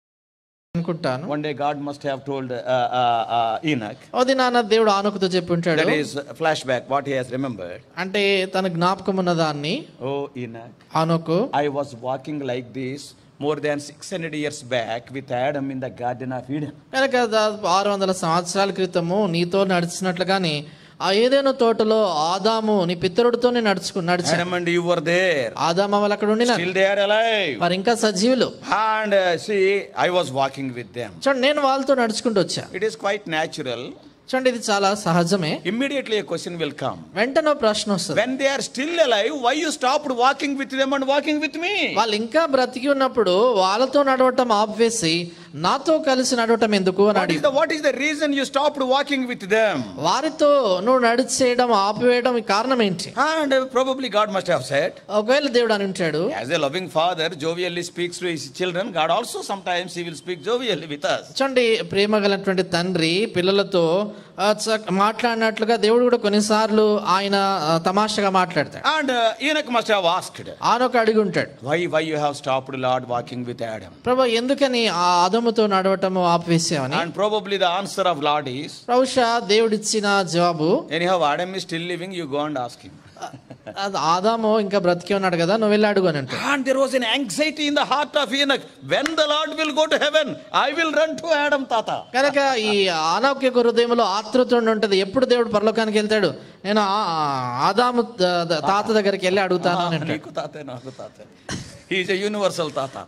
అనుకుంటాను, one day God must have told uh, uh, uh, Enoch. ఓ దినాన దేవుడు ఆనోకుతో చెప్పి ఉంటాడు. That is flashback, what he has remembered. అంటే తన జ్ఞాపకం ఉన్న దాన్ని, Oh Enoch, ఆనోకు, I was walking like this more than six hundred years back with Adam in the Garden of Eden. కనుక దాదాపు ఆరు వందల సంవత్సరాల క్రితము నీతో నడిచినట్లుగాని ఆ ఏదైనా తోటలో ఆదాము నీ పితరుడితోనే నడుచుకు నడిచాడు. Adam and you were there. ఆదాము వాళ్ళు అక్కడ ఉండినారు, Still they are alive. వారు ఇంకా సజీవులు. And uh, see, I was walking with them. చూడండి, నేను వాళ్ళతో నడుచుకుంటూ వచ్చా. It is quite natural. చూడండి, ఇది చాలా సహజమే. Immediately a question will come. వెంటనే ప్రశ్న వస్తుంది, When they are still alive, why you stopped walking with them and walking with me? వాళ్ళు ఇంకా బ్రతికి ఉన్నప్పుడు వాళ్ళతో నడవటం ఆపేసి నాతో కలిసి నడవటం ఎందుకు అని What is అడిగి, the, what is the reason you stopped walking with them? వారితో నువ్వు నడిచేయడం ఆపివేయడం కారణం ఏంటి? And uh, probably God must have said, ఒకవేళ దేవుడు అని ఉంటాడు, as a loving father jovially speaks to his children, God also sometimes he will speak jovially with us. చూడండి, ప్రేమ గలటువంటి తండ్రి పిల్లలతో ఆ, చ- మాట్లాడినట్లుగా దేవుడు కూడా కొన్నిసార్లు ఆయన ఆ, తమాషగా మాట్లాడతాడు. And uh, Enoch must have asked, ఆనొక అడిగి ఉంటాడు, why, why you have stopped, Lord, walking with Adam? ప్రభు ఎందుకని ఆ ఆదముతో నడవటము ఆపివేసామని. And probably the answer of Lord is, బహుశా దేవుడిచ్చిన జవాబు, anyhow, Adam is still living, you go and ask him. అది ఆదాము ఇంకా బ్రతికి ఉన్నాడు కదా, నువ్వు వెళ్ళి అడుగు అని అంటాడు. And there was an anxiety in the heart of Enoch. When the Lord will go to heaven, I will run to Adam, Tata. కనుక ఈ ఆనొక హృదయంలో ఆతృత ఉంటది, ఎప్పుడు దేవుడు పరలోకానికి వెళ్తాడు, నేను ఆ- ఆ- ఆదాము త- త- తాత దగ్గరికి వెళ్ళి అడుగుతాను అని అంటాడు. నీకు తాతే, నాకు తాతే. He is a universal Tata.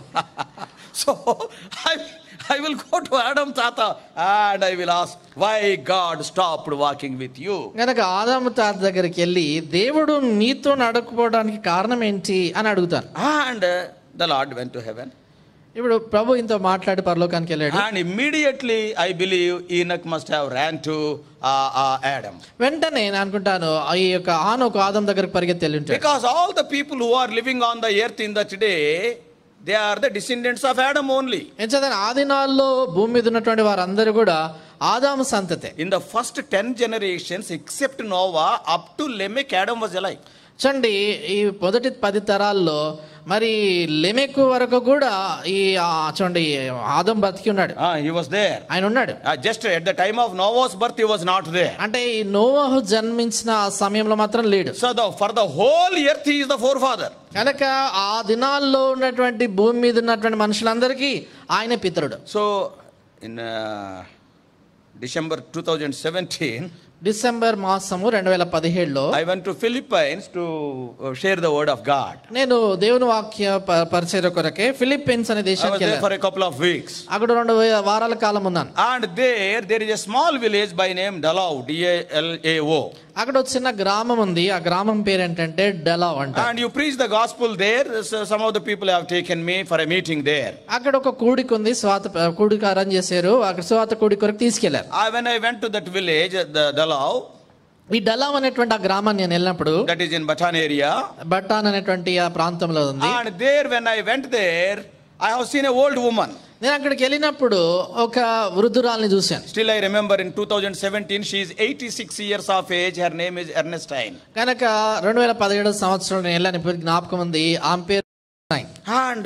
So I, I will go to Adam, Tata, and I will ask, why God stopped walking with you? కనుక ఆదాము తాత దగ్గరికి వెళ్ళి దేవుడు నీతో నడకపోవడానికి కారణం ఏంటి అని అడుగుతాను. And uh, the Lord went to heaven. ఇప్పుడు ప్రభు ఇంతో మాట్లాడి పరలోకానికి వెళ్ళాడు. And immediately, I believe, Enoch must have ran to uh, uh, Adam. వెంటనే నేను అనుకుంటాను ఈ యొక్క ఆనొక ఆదం దగ్గరికి పరిగెత్తి వెళ్ళి ఉంటాడు. Because all the people who are living on the earth in that day, they are the descendants of Adam only. ఎంచేత ఆ దినాల్లో భూమి మీద ఉన్నటువంటి వారందరూ కూడా ఆదాము సంతతే. In the first ten generations, except Noah, up to Lamech, Adam was alive. చూడండి, ఈ మొదటి పది తరాల్లో మరి లెమెకు వరకు కూడా ఈ ఆ, చూడండి ఆదం బతికి ఉన్నాడు, Ah, he was there. ఆయన ఉన్నాడు. Uh, just at the time of Noah's birth, he was not there. అంటే ఈ నోవహు జన్మించిన ఆ సమయంలో మాత్రం లేడు. So the, for the whole earth, he is the forefather. కనుక ఆ దినాల్లో ఉన్నటువంటి భూమి మీద ఉన్నటువంటి మనుషులందరికీ ఆయన పితరుడు. So in uh, December twenty seventeen, December మాసము రెండు వేల పదిహేడులో I went to Philippines to uh, share the word of God. నేను దేవుని వాక్య ప- పరిచర్య కొరకే ఫిలిప్పీన్స్ అనే I was దేశానికి there వెళ్ళాను. for a couple of weeks. అక్కడ రెండు వే- వారాల కాలం ఉన్నాను. And there, there is a small village by name Dalao, D A L A O. అక్కడ ఒక చిన్న గ్రామం ఉంది, ఆ గ్రామం పేరు ఏంటంటే డెలావ్ అంట. And you preach the gospel there. So some of the people have taken me for a meeting there. అక్కడ ఒక కూడిక ఉంది, స్వాత కూడిక అరేంజ్ చేశారు, అక్కడ స్వాత కూడిక కొరకు తీసుకెళ్లారు. I, when I went to that village, the Dalao, ఈ డెలావ్ అనేటువంటి ఆ గ్రామాన్ని నేను వెళ్ళినప్పుడు, that is in Batan area. బట్టాన్ అనేటువంటి ఆ ప్రాంతంలో ఉంది. And there, when I went there, I have seen a old woman. నేను అక్కడికి వెళ్ళినప్పుడు ఒక వృద్ధురాల్ని చూశాను. Still I remember in twenty seventeen, she is eighty-six years of age. Her name is Ernestine. కనుక రెండు వేల పదిహేడు సంవత్సరంలో నేను వెళ్ళాను, ఇప్పుడు జ్ఞాపకం ఉంది. ఆమె పేరు And,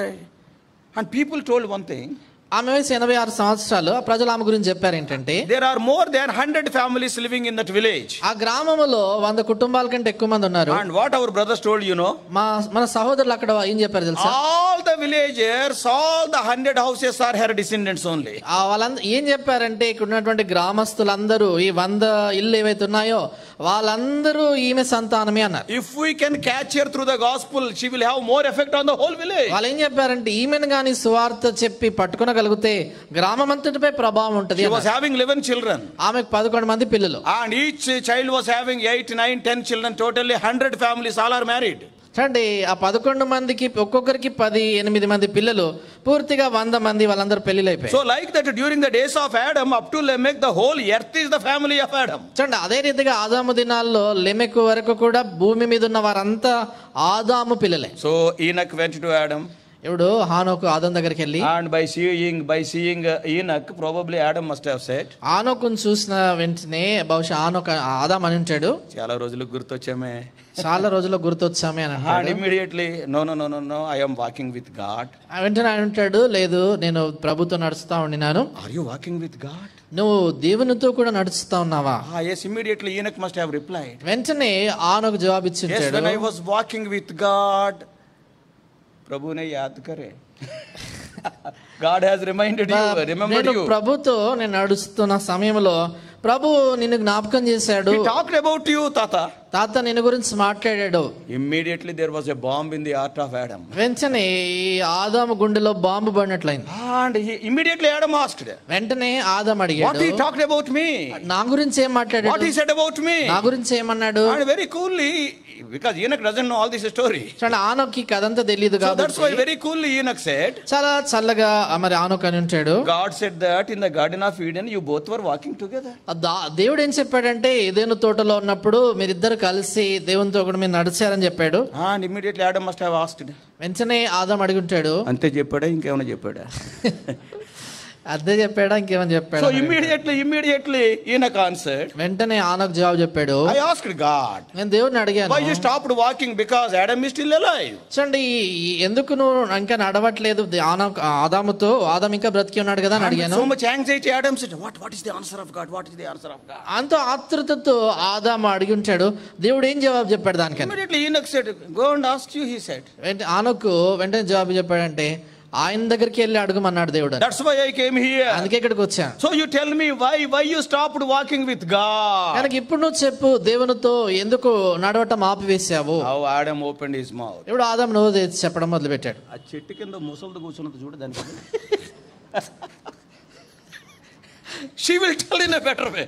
and people told one thing. ఆమె వయసు ఎనభై ఆరు సంవత్సరాలు. ప్రజలు ఆమె గురించి చెప్పారు ఏంటంటే, There are more than one hundred families living in that village. ఆ గ్రామంలో వంద కుటుంబాల కంటే ఎక్కువ మంది ఉన్నారు. And what our brothers told, you know, మా మన సహోదరులు అక్కడ ఏం చెప్పారు తెలుసా? all the villagers, all the hundred houses are her descendants only. ఆ వాళ్ళందరూ ఏం చెప్పారంటే, ఇక్కడ ఉన్నటువంటి గ్రామస్తులందరూ ఈ వంద ఇల్లు ఏవైతే ఉన్నాయో వాళ్ళందరూ ఈమె సంతానమే అన్నారు. If we can catch her through the gospel, she will have more effect on the whole village. వాళ్ళు ఏం చెప్పారంటే, ఈమెను గాని సువార్త చెప్పి పట్టుకునగలిగితే గ్రామం అంతటిపై ప్రభావం ఉంటుంది She was అన్నారు. having eleven children. ఆమెకు పదకొండు మంది పిల్లలు. And each child was having eight, nine, ten children. Totally one hundred families, all are married. చూడండి, ఆ పదకొండు మందికి ఒక్కొక్కరికి పది ఎనిమిది మంది పిల్లలు, పూర్తిగా వంద మంది, వాళ్ళందరూ పెళ్లిళ్ళు అయిపోయాయి. So like that, during the days of Adam, up to Lamech, the whole earth is the family of Adam. చూడండి, అదే రీతిగా ఆదాము దినాల్లో లెమెకు వరకు కూడా భూమి మీద ఉన్న వారంతా ఆదాము పిల్లలే. So Enoch went to Adam. ఇప్పుడు హానోకు ఆదాం దగ్గరికి వెళ్ళి, And by seeing, by seeing uh, Enoch, probably Adam must have said, ఆనోకును చూసిన వెంటనే బహుశా ఆనోక ఆదాం అని ఉంటాడు, చాలా రోజులకు గుర్తొచ్చామే. చాలా రోజుల్లో గుర్తొచ్చామే అని And అంటాడు. immediately, no, no, no, no, no, I am walking with God. ఆ వెంటనే ఆయన అంటాడు, లేదు నేను ప్రభుతో నడుస్తా ఉండినాను. Are you walking with God? నువ్వు దేవునితో కూడా నడుస్తా ఉన్నావా? Ah, yes, immediately Enoch must have replied, వెంటనే ఆనోకు జవాబు yes, ఇచ్చింటాడు, when I was walking with God, Prabhu ne yaad kare. God has reminded you, remembered నేను you. ప్రభుతో నేను నడుస్తున్న సమయంలో ప్రభు నిన్ను జ్ఞాపకం చేశాడు, He talked about you, Tata. తాత నిన్ను గురించి మాట్లాడాడు. Immediately there was a bomb in the heart of Adam. వెంటనే ఈ ఆదాము గుండెలో బాంబు పడినట్లయింది. And he, immediately Adam asked, వెంటనే ఆదాం what అడిగాడు, he talked about me? నా గురించి ఏం What మాట్లాడాడు, he said about me? నా గురించి ఏమన్నాడు? And very coolly, because Enoch doesn't know all this story. చూడండి, ఆనోకి కథంతా తెలియదు So that's why కాబట్టి very coolly Enoch said, చాలా చల్లగా మరి ఆనోక్ అని ఉంటాడు. God said that in the Garden of Eden you both were walking together. ఆ దా- దేవుడు ఏం చెప్పాడంటే, ఏదేను తోటలో ఉన్నప్పుడు మీరిద్దరు కలిసి దేవునితో కూడా మీరు నడిచారని చెప్పాడు. And immediately Adam must have asked. వెంటనే ఆదాం అడిగి ఉంటాడు, అంతే చెప్పాడా ఇంకేమైనా చెప్పాడా? అదే చెప్పాడా ఇంకేమని So చెప్పాడు? immediately, immediately Enoch answered, వెంటనే ఆనోకు జవాబు చెప్పాడు, I asked God, నేను దేవుడిని అడిగాను, why you stopped walking? Because Adam is still alive. చూడండి ఈ- ఎందుకు నువ్వు ఇంకా నడవట్లేదు ఆనోకు ఆదాముతో, ఆదాము ఇంకా బ్రతికి ఉన్నాడు కదా అని And అడిగాను. so much anxiety, Adam said, what, what is the answer of God? What is the answer of God? అంత ఆతృతతో ఆదాము అడిగి ఉంటాడు, దేవుడు ఏం జవాబు చెప్పాడు దానికని? Immediately Enoch said, go and ask you, he said. వెంట- ఆనోకు వెంటనే జవాబు చెప్పాడంటే, ఆయన దగ్గరికి వెళ్ళి అడుగుమన్నాడు దేవుడు. That's why I came here. అందుకే ఇక్కడికి వచ్చాను. So you tell me why why you stopped walking with God? కనుక ఇప్పుడు నువ్వు చెప్పు, దేవునితో ఎందుకు నడవటం ఆపివేశావు? How Adam opened his mouth. ఇప్పుడు ఆదాము నోరు తెరిచి చెప్పడం మొదలు పెట్టాడు. ఆ చెట్టు కింద ముసలిది కూర్చున్నది చూడు దానికి. She will tell in a better way.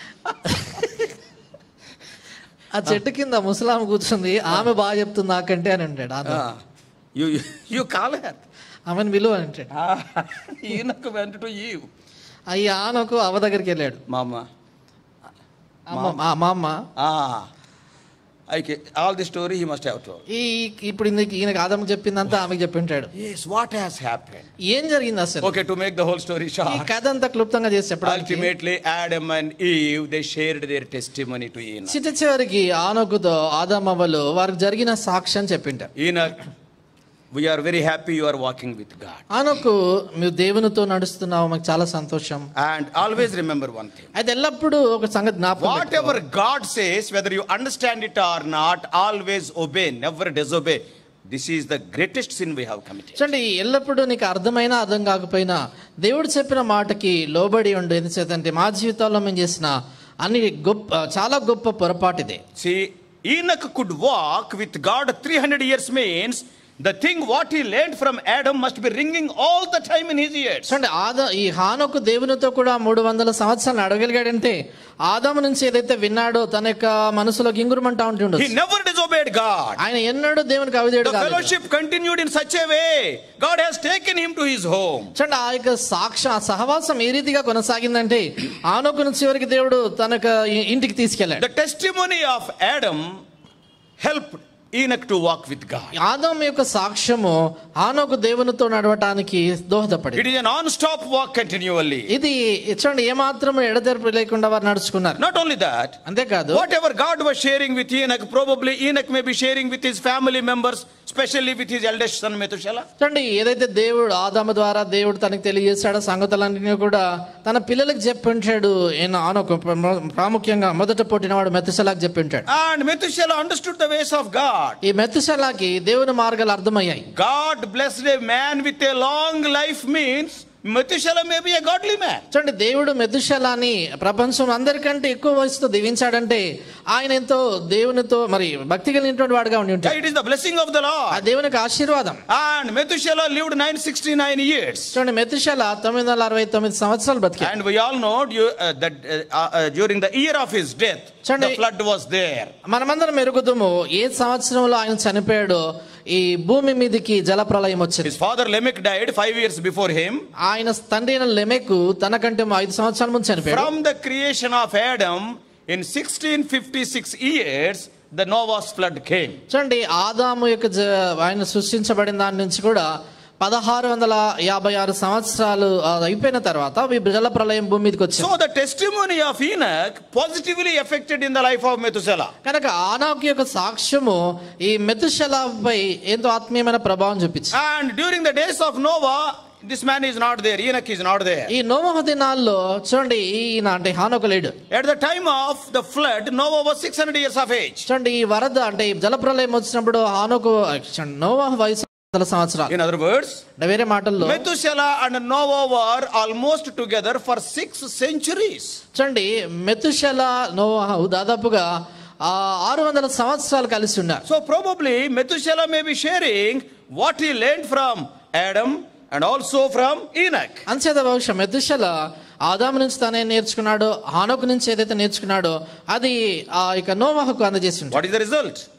ఆ చెట్టు కింద ముసలామ కూర్చుంది, ఆమె బాగా చెప్తుంది నాకంటే అని అంటాడు ఆదాము. Ah, you you, you call her. ఆమెను విలువ అని అంటాడు. Ah, Enoch went to Eve. అయ్యి ఆనోకు అవ్వ దగ్గరికి వెళ్ళాడు. Mama. అమ్మ మా మా అమ్మ Ah. I can, all the story he must have told. ఈ ఇప్పుడు ఈయనకి ఈయనకి ఆదాము చెప్పిందంతా ఆమెకి చెప్పి ఉంటాడు. Yes, what has happened? ఏం జరిగింది అసలు? Okay, to make the whole story ఈ short. కథ అంతా క్లుప్తంగా చేసి చెప్పడానికి Ultimately, Adam and Eve, they shared their testimony to Enoch. చిట్ట చివరికి ఆనోకుతో ఆదామవ్వలు వారికి జరిగిన సాక్ష్యం చెప్పింటారు. Enoch, we are very happy you are walking with God. ఆనోకు మీరు దేవునితో నడుస్తున్నావు, మాకు చాలా సంతోషం. And always remember one thing. అయితే ఎల్లప్పుడూ ఒక సంగతి జ్ఞాపకం Whatever పెట్టుకో. God says, whether you understand it or not, always obey, never disobey. This is the greatest sin we have committed. చూడండి, ఎల్లప్పుడూ నీకు అర్థమైనా అర్థం కాకపోయినా దేవుడు చెప్పిన మాటకి లోబడి ఉండు. ఎందుచేతంటే మా జీవితాల్లో మేము చేసిన అన్ని గొప్ప చాలా గొప్ప పొరపాటిదే. See, Enoch could walk with God three hundred years means the thing what he learned from Adam must be ringing all the time in his ears. చూడండి, ఆదా ఈ హానోకు దేవునితో కూడా మూడు వందల సంవత్సరాలు అడగలిగాడంటే ఆదాము నుంచి ఏదైతే విన్నాడో తన యొక్క మనసులో గింగురమంటా ఉంటుండు. He never disobeyed God. ఆయన ఎన్నడూ దేవునికి అవిధేయుడు The కాదు. fellowship continued in such a way. God has taken him to his home. చూడండి, ఆ యొక్క సాక్ష సహవాసం ఏ రీతిగా కొనసాగిందంటే ఆనోకు నుంచి చివరికి దేవుడు తన యొక్క ఇంటికి తీసుకెళ్ళాడు. The testimony of Adam helped Enoch to walk with God. ఆదాము యొక్క సాక్ష్యము ఆనోకు దేవునితో నడవటానికి దోహదపడింది. It is a non-stop walk continually. ఇది చూడండి, ఏమాత్రం ఎడతెరపి లేకుండా వారు నడుచుకున్నారు. Not only that, అంతేకాదు, whatever God was sharing with Enoch, probably Enoch may be sharing with his family members, especially with his eldest son Methuselah. చూడండి, ఏదైతే దేవుడు ఆదాము ద్వారా దేవుడు తనకు తెలియజేశాడో సంగతులన్నీ కూడా తన పిల్లలకు చెప్పి ఉంటాడు. ఈయన ఆనోకు ప్రాముఖ్యంగా మొదట పుట్టినవాడు మెతుషెలాకు చెప్పి ఉంటాడు. And Methuselah understood the ways of God. ఈ మెతుషెలాకి దేవుని మార్గాలు అర్థమయ్యాయి. God blessed a man with a long life means Methuselah may be a godly man. చూడండి, దేవుడు మెతుషెలాని ప్రపంచం అందరికంటే ఎక్కువ వయసుతో దీవించాడంటే ఆయన ఎంతో దేవునితో మరి భక్తి కలిగినటువంటి వాడుగా ఉండి ఉంటాడు. It is the blessing of the ఆ Lord. దేవునికి ఆశీర్వాదం. And Methuselah lived nine hundred sixty-nine years. చూడండి, మెతుషెలా తొమ్మిది వందల అరవై తొమ్మిది సంవత్సరాలు బతికాడు. And we all know you, uh, that uh, uh, during the year of his death, చూడండి, the flood was there. మనమందరం ఎరుగుదుము ఏ సంవత్సరంలో ఆయన చనిపోయాడో ఈ భూమి మీదకి జలప్రలయం వచ్చింది. His father Lamech died five years before him. ఆయన తండ్రి అయిన లెమెకు తనకంటే ఐదు సంవత్సరాల ముందు చనిపోయాడు. From the creation of Adam in sixteen fifty-six years, the Noah's flood came. చూడండి, ఆదాము యొక్క జ- ఆయన సృష్టించబడిన దాని నుంచి కూడా పదహారు వందల యాభై ఆరు సంవత్సరాలు అయిపోయిన తర్వాత జల ప్రళయం భూమి మీదకి వచ్చింది. So the testimony of Enoch positively affected in the life of Methuselah. కనుక ఆనోకు యొక్క సాక్ష్యము ఈ మెతుషెలాపై ఎంతో ఆత్మీయమైన ప్రభావం చూపించింది. And during the days of Noah, this man is not there. Enoch is not there. ఈ నోవహు దినాల్లో చూడండి, ఈయన అంటే హానోకు లేడు. At the time of the flood, Noah was six hundred years of age. చూడండి, ఈ వరద అంటే ఈ జలప్రలయం వచ్చినప్పుడు హానోకు నోవహు వయసు వందల సంవత్సరాలు. In other words, వేరే మాటల్లో Methuselah and Noah were almost together for six centuries. చూడండి, మెతుషెలా నోవహు దాదాపుగా ఆ ఆరు వందల సంవత్సరాలు కలిసి ఉన్నారు. So probably Methuselah may be sharing what he learned from Adam and also from Enoch. అంచేత బహుశా మెతుషెలా ఆదాము నుంచి తనే నేర్చుకున్నాడు, హానోకు నుంచి ఏదైతే నేర్చుకున్నాడో అది ఆ ఇక నోవహుకు అందజేసి ఉంటాడు. What is the result?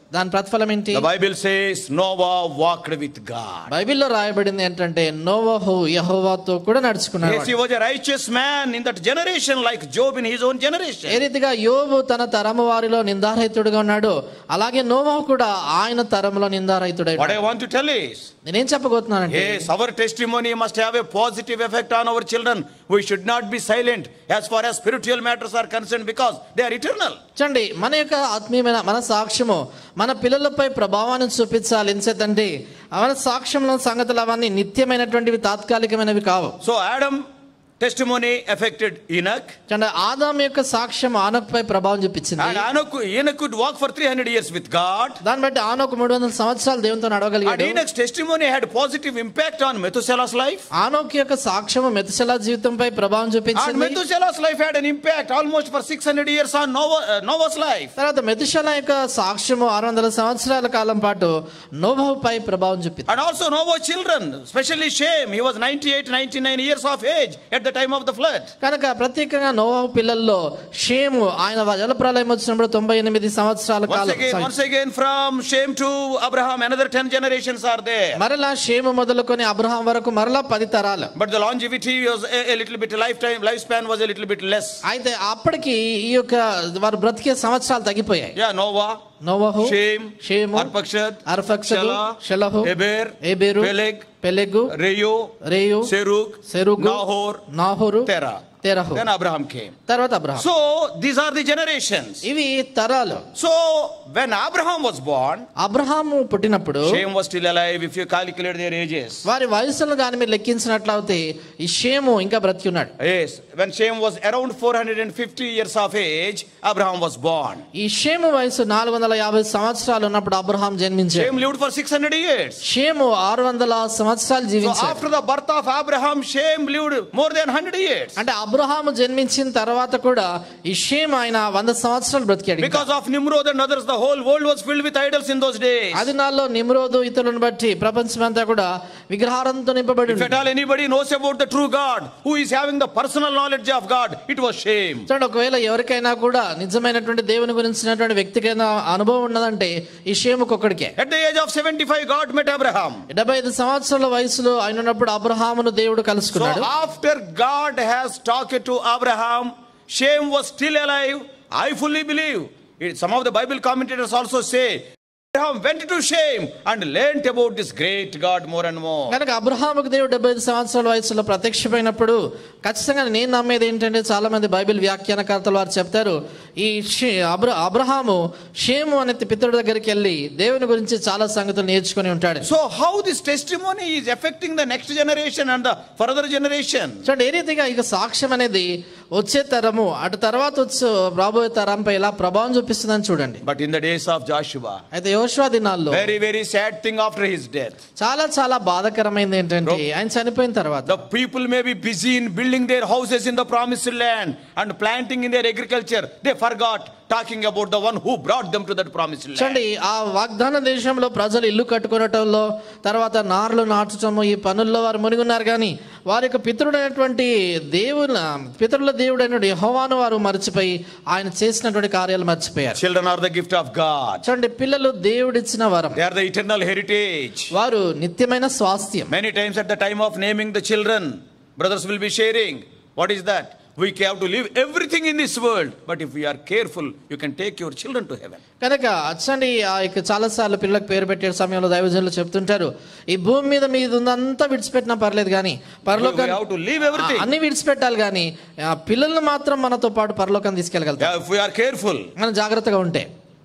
దాని ప్రతిఫలం ఏంటి? The Bible says Noah walked with God. బైబిల్లో రాయబడింది ఏంటంటే నోవహు యెహోవాతో కూడా నడుచుకున్నాడు. Yes, he was a righteous man in that generation, like Job in his own generation. ఏ రీతిగా యోబు తన తరము వారిలో నిందారహితుడుగా ఉన్నాడు, అలాగే నోవహు కూడా ఆయన తరములో నిందారహితుడై What I want to tell is, నేనేం చెప్పబోతున్నానంటే, yes, our testimony must have a positive effect on our children. We should not be silent as far as spiritual matters are concerned, because they are eternal. చూడండి, మన యొక్క ఆత్మీయమైన మన సాక్ష్యము మన పిల్లలపై ప్రభావాన్ని చూపించాలి. ఎంచేతంటే మన సాక్ష్యంలో సంగతులు అవన్నీ నిత్యమైనటువంటివి, తాత్కాలికమైనవి కావు. So Adam testimony affected Enoch. చూడండి, ఆదాము యొక్క సాక్ష్యం ఆనోకుపై ప్రభావం చూపించింది. And Enoch, Enoch could walk for three hundred years with God. దాన్ని బట్టి ఆనోకు మూడు వందల సంవత్సరాలు దేవునితో And నడవగలిగాడు. Enoch's testimony had positive impact on Methuselah's life. ఆనోకు యొక్క సాక్ష్యము మెతుషెల జీవితంపై ప్రభావం And చూపించింది. Methuselah's life had an impact almost for six hundred years on Noah, uh, Noah's life. తర్వాత మెతుషెల యొక్క సాక్ష్యము ఆరు వందల సంవత్సరాల కాలం పాటు నోవహుపై ప్రభావం చూపింది. And also Noah's children, especially Shem, he was ninety-eight, ninety-nine years of age at the time of the flood. కనుక ప్రత్యేకంగా నోవహు పిల్లల్లో షేము ఆయన జల ప్రళయం వచ్చినప్పుడు తొంభై ఎనిమిది సంవత్సరాల Once column. again, once again from Shem to Abraham, another ten generations are there. మరలా షేము మొదలుకొని అబ్రహాం వరకు మరలా పది తరాలు. But the longevity was a, a little bit, lifetime, lifespan was a little bit less. అయితే అప్పటికి ఈ యొక్క వారు బ్రతికే సంవత్సరాలు తగ్గిపోయాయి. Yeah, Noah, నోవహు, Shem, షేము, Arpachshad, అర్పక్షదు, Shelah, షెలహు, Eber, ఎబెరు, Peleg, పెలెగు, Reu, రేయు, Serug, సెరుగు, Nahor, నాహోరు, Terah. తెరహు. Then Abraham came. తర్వాత Abraham. So these are the generations. ఇవి తరాలు. So when Abraham was born, Abraham పుట్టినప్పుడు Shem was still alive. If you calculate their ages, వారి వయసులను కానీ మీరు లెక్కించినట్లయితే ఈ షేము ఇంకా బ్రతికి ఉన్నాడు. yes, when Shem was around four hundred fifty years of age, Abraham was born. ఈ షేము వయసు నాలుగు వందల యాభై సంవత్సరాలు ఉన్నప్పుడు అబ్రహాం జన్మించాడు. Shem lived for six hundred years. షేము ఆరు వందల సంవత్సరాలు So జీవించాడు. after the birth of Abraham, Shem lived more than one hundred years. అంటే అబ్రహాము జన్మించిన తర్వాత కూడా ఈ షేము ఆయన వంద సంవత్సరాలు బ్రతికాడు. Because of Nimrod and others, the whole world was filled with idols in those days. అది నాలో నిమ్రోదు ఇతరులను బట్టి ప్రపంచమంతా కూడా విగ్రహారంతో నింపబడి If at all anybody knows about the true God, who is having the personal knowledge of God, it was Shem. చూడండి, ఒకవేళ ఎవరికైనా కూడా నిజమైనటువంటి దేవుని గురించినటువంటి వ్యక్తిగత అనుభవం ఉన్నదంటే ఈ షేముకు ఒక్కడికే. At the age of seventy-five, God met Abraham. డెబ్బై ఐదు సంవత్సరాల వయసులో ఆయన ఉన్నప్పుడు అబ్రహామును దేవుడు So కలుసుకున్నాడు. after God has talked to Abraham, Shem was still alive. I fully believe. It, some of the Bible commentators also say Abraham went to Shem and learnt about this great God more and more. కనుక అబ్రహాముకు దేవుడు డెబ్బై ఐదు సంవత్సరాల వయసులో ప్రత్యక్షమైనప్పుడు ఖచ్చితంగా నేను నమ్మేది ఏంటంటే చాలా మంది బైబిల్ వ్యాఖ్యానకర్తలు వారు చెప్తారు ఈ అబ్ర అబ్రహాము షేము అనే పితరుడి దగ్గరికి వెళ్ళి దేవుని గురించి చాలా సంగతులు నేర్చుకుని ఉంటాడు. So how this testimony is affecting the next generation and the further generation? చూడండి, ఏ రీతిగా ఇక సాక్ష్యం అనేది వచ్చే తరము అటు తర్వాత వచ్చే రాబోయే తరంపై ఎలా ప్రభావం చూపిస్తుందని చూడండి. But in the days of Joshua, అయితే యోషువ దినాల్లో very very sad thing after his death, చాలా చాలా బాధాకరమైనది ఏంటంటే ఆయన చనిపోయిన తర్వాత the people may be busy in building their houses in the promised land and planting in their agriculture. They forgot talking about the one who brought them to that promised land. చూడండి, ఆ వాగ్దాన దేశంలో ప్రజలు ఇల్లు కట్టుకునటంలో తర్వాత నార్లు నాటటము ఈ పనుల్లో వారు మునిగున్నారు, కానీ వారి యొక్క పితరుడైనటువంటి దేవుల పితరుల దేవుడైన యెహోవాను వారు మర్చిపోయి ఆయన చేసినటువంటి కార్యాలు మర్చిపోయారు. Children are the gift of God. చూడండి, పిల్లలు దేవుడిచ్చిన వరం, They are the eternal heritage. వారు నిత్యమైన స్వాస్థ్యం. Many times at the time of naming the children, brothers will be sharing, what is that? We have to leave everything in this world, but if we are careful, you can take your children to heaven. కనుక అచ్చండి ఆ యొక్క చాలాసార్లు పిల్లలకు పేరు పెట్టే సమయంలో దైవజనులు చెప్తుంటారు, ఈ భూమి మీద మీద ఉందంతా విడిచిపెట్టినా పర్లేదు, కానీ పరలోకాన్ని We have to leave everything. అన్ని విడిచిపెట్టాలి, కానీ ఆ పిల్లల్ని మాత్రం మనతో పాటు పరలోకాన్ని తీసుకెళ్ళగలుగుతాం Yeah, if we are careful. మనం జాగ్రత్తగా ఉంటే.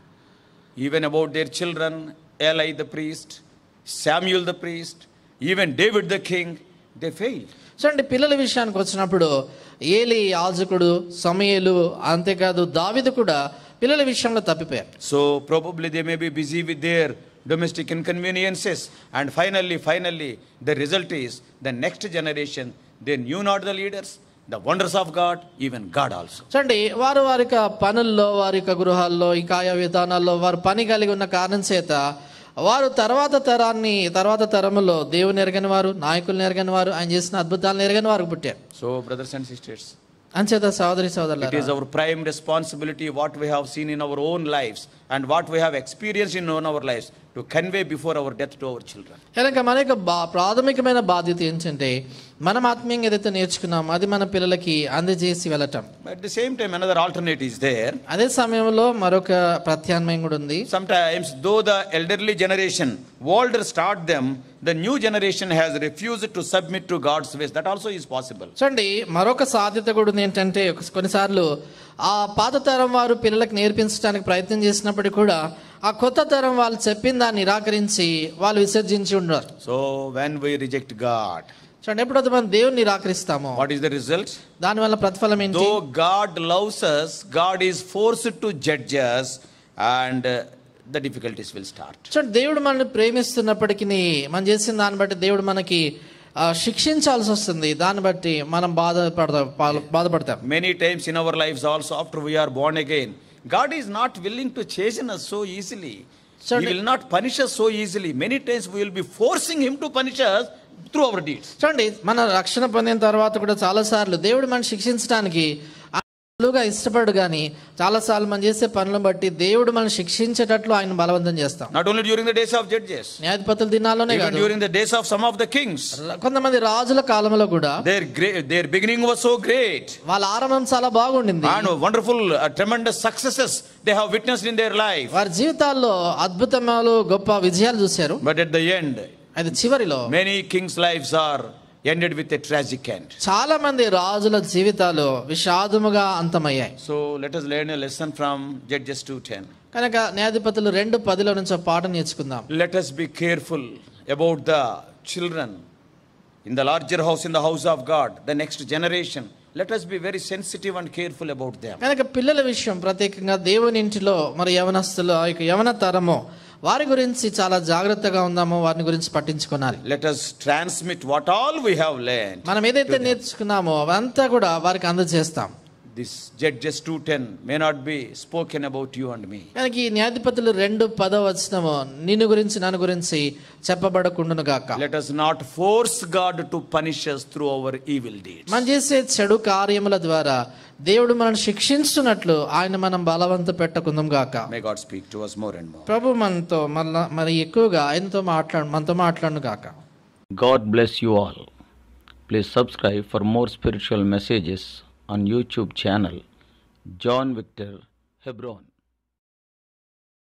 Even about their children, Eli the priest, Samuel the priest, even David the king, they failed. చూడండి, పిల్లల విషయానికి వచ్చినప్పుడు ఏలి యాజకుడు, సమూయేలు, అంతేకాదు దావీదు కూడా పిల్లల విషయంలో తప్పిపోయారు. So probably they may be busy with their domestic inconveniences, and finally finally the result is the next generation, they knew not the leaders, the wonders of God, even God also. చూడండి, వారు వారి యొక్క పనుల్లో వారి యొక్క గృహాల్లో ఇంకా ఆయా విధానాల్లో వారు పని కలిగి ఉన్న కారణం చేత వారు తర్వాత తరాన్ని తర్వాత తరములో దేవుని ఎరగని వారు, నాయకులను ఎరగని వారు, ఆయన చేసిన అద్భుతాలను ఎరగని వారు పుట్టారు. So brothers and sisters, అంచేత సోదరి it సోదరులారా, is our prime responsibility what we have seen in our own lives and what we have experienced in our lives to convey before our death to our children. కనుక మన యొక్క బా ప్రాథమికమైన బాధ్యత ఏంటంటే మనం ఆత్మీయంగా ఏదైతే నేర్చుకున్నామో అది మన పిల్లలకి అందజేసి వెళ్ళటం. At the same time, another alternative is there. అదే సమయంలో మరొక ప్రత్యామ్నాయం కూడా ఉంది. Sometimes, though the elderly generation older start them, the new generation has refused to submit to God's ways. That also is possible. చూడండి, మరొక సాధ్యత కూడా ఉంది ఏంటంటే కొన్నిసార్లు ఆ పాత తరం వారు పిల్లలకు నేర్పించడానికి ప్రయత్నం చేసినప్పటికీ కూడా ఆ కొత్త తరం వాళ్ళు చెప్పిన దాన్ని నిరాకరించి వాళ్ళు విసర్జించి ఉన్నారు. So when we reject God, చూడండి, ఎప్పుడైతే మనం దేవుని నిరాకరిస్తామో what is the result? దాని వల్ల ప్రతిఫలం ఏంటి? Though God loves us, God is forced to judge us, and uh, the difficulties will start. చూడండి, దేవుడు మనల్ని ప్రేమిస్తున్నప్పటికీ మనం చేసిన దాన్ని బట్టి దేవుడు మనకి శిక్షించాల్సి వస్తుంది. దాన్ని బట్టి మనం బాధపడతాం బాధపడతాం Many times in our lives also, after we are born again, God is not willing to chasten us so easily. So He will not punish us so easily. Many times we will be forcing Him to punish us through our deeds. చూడండి, మన రక్షణ పొందిన తర్వాత కూడా చాలా సార్లు దేవుడు మనం శిక్షించడానికి గా ఇష్టపడు కానీ చాలా సార్లు మనం చేసే పనులను బట్టి దేవుడు మనం శిక్షించేటట్లు ఆయన బలవంతం చేస్తాం. Not only during the days of judges, న్యాయాధిపతుల దినాల్లోనే even కాదు, during the days of some of the kings, కొంతమంది రాజుల కాలంలో కూడా their great, their beginning was so great, వాళ్ళ ఆరంభం చాలా బాగుండింది, and wonderful uh, tremendous successes they have witnessed in their life. వారి జీవితాల్లో అద్భుతమాలు గొప్ప విజయాలు చూశారు. But at the end, అయితే చివరిలో many kings' lives are ended with a tragic end. చాలా మంది రాజుల జీవితాలు విషాదముగా అంతమయ్యాయి. So let us learn a lesson from Judges two ten. కనుక న్యాయాధిపతులు రెండు పదిలో నుంచి ఒక పాఠం నేర్చుకుందాం. Let us be careful about the children in the larger house, in the house of God, the next generation. Let us be very sensitive and careful about them. కనుక పిల్లల విషయం ప్రత్యేకంగా దేవుని ఇంటిలో మరి యవనస్తులు ఆ యొక్క యవన తరము వారి గురించి చాలా జాగ్రత్తగా ఉందామో వారిని గురించి పట్టించుకోవాలి. Let us transmit what all we have learned. మనం ఏదైతే నేర్చుకున్నామో అవంతా కూడా వారికి అందజేస్తాం. This Judges two ten may not be spoken about you and me. కనుక ఈ న్యాయాధిపతులు రెండు పదో వచనము నిన్ను గురించి నన్ను గురించి చెప్పబడకుండును గాక. Let us not force God to punish us through our evil deeds. మనం చేసే చెడు కార్యముల ద్వారా దేవుడు మనల్ని శిక్షించున్నట్లు ఆయన మనం బలవంత పెట్టకుందాం గాక. May God speak to us more and more. ప్రభు మనతో మళ్ళా మరి ఎక్కువగా ఆయనతో మాట్లాడు మనతో మాట్లాడును గాక. God bless you all. Please subscribe for more spiritual messages on YouTube channel John Victor Hebron.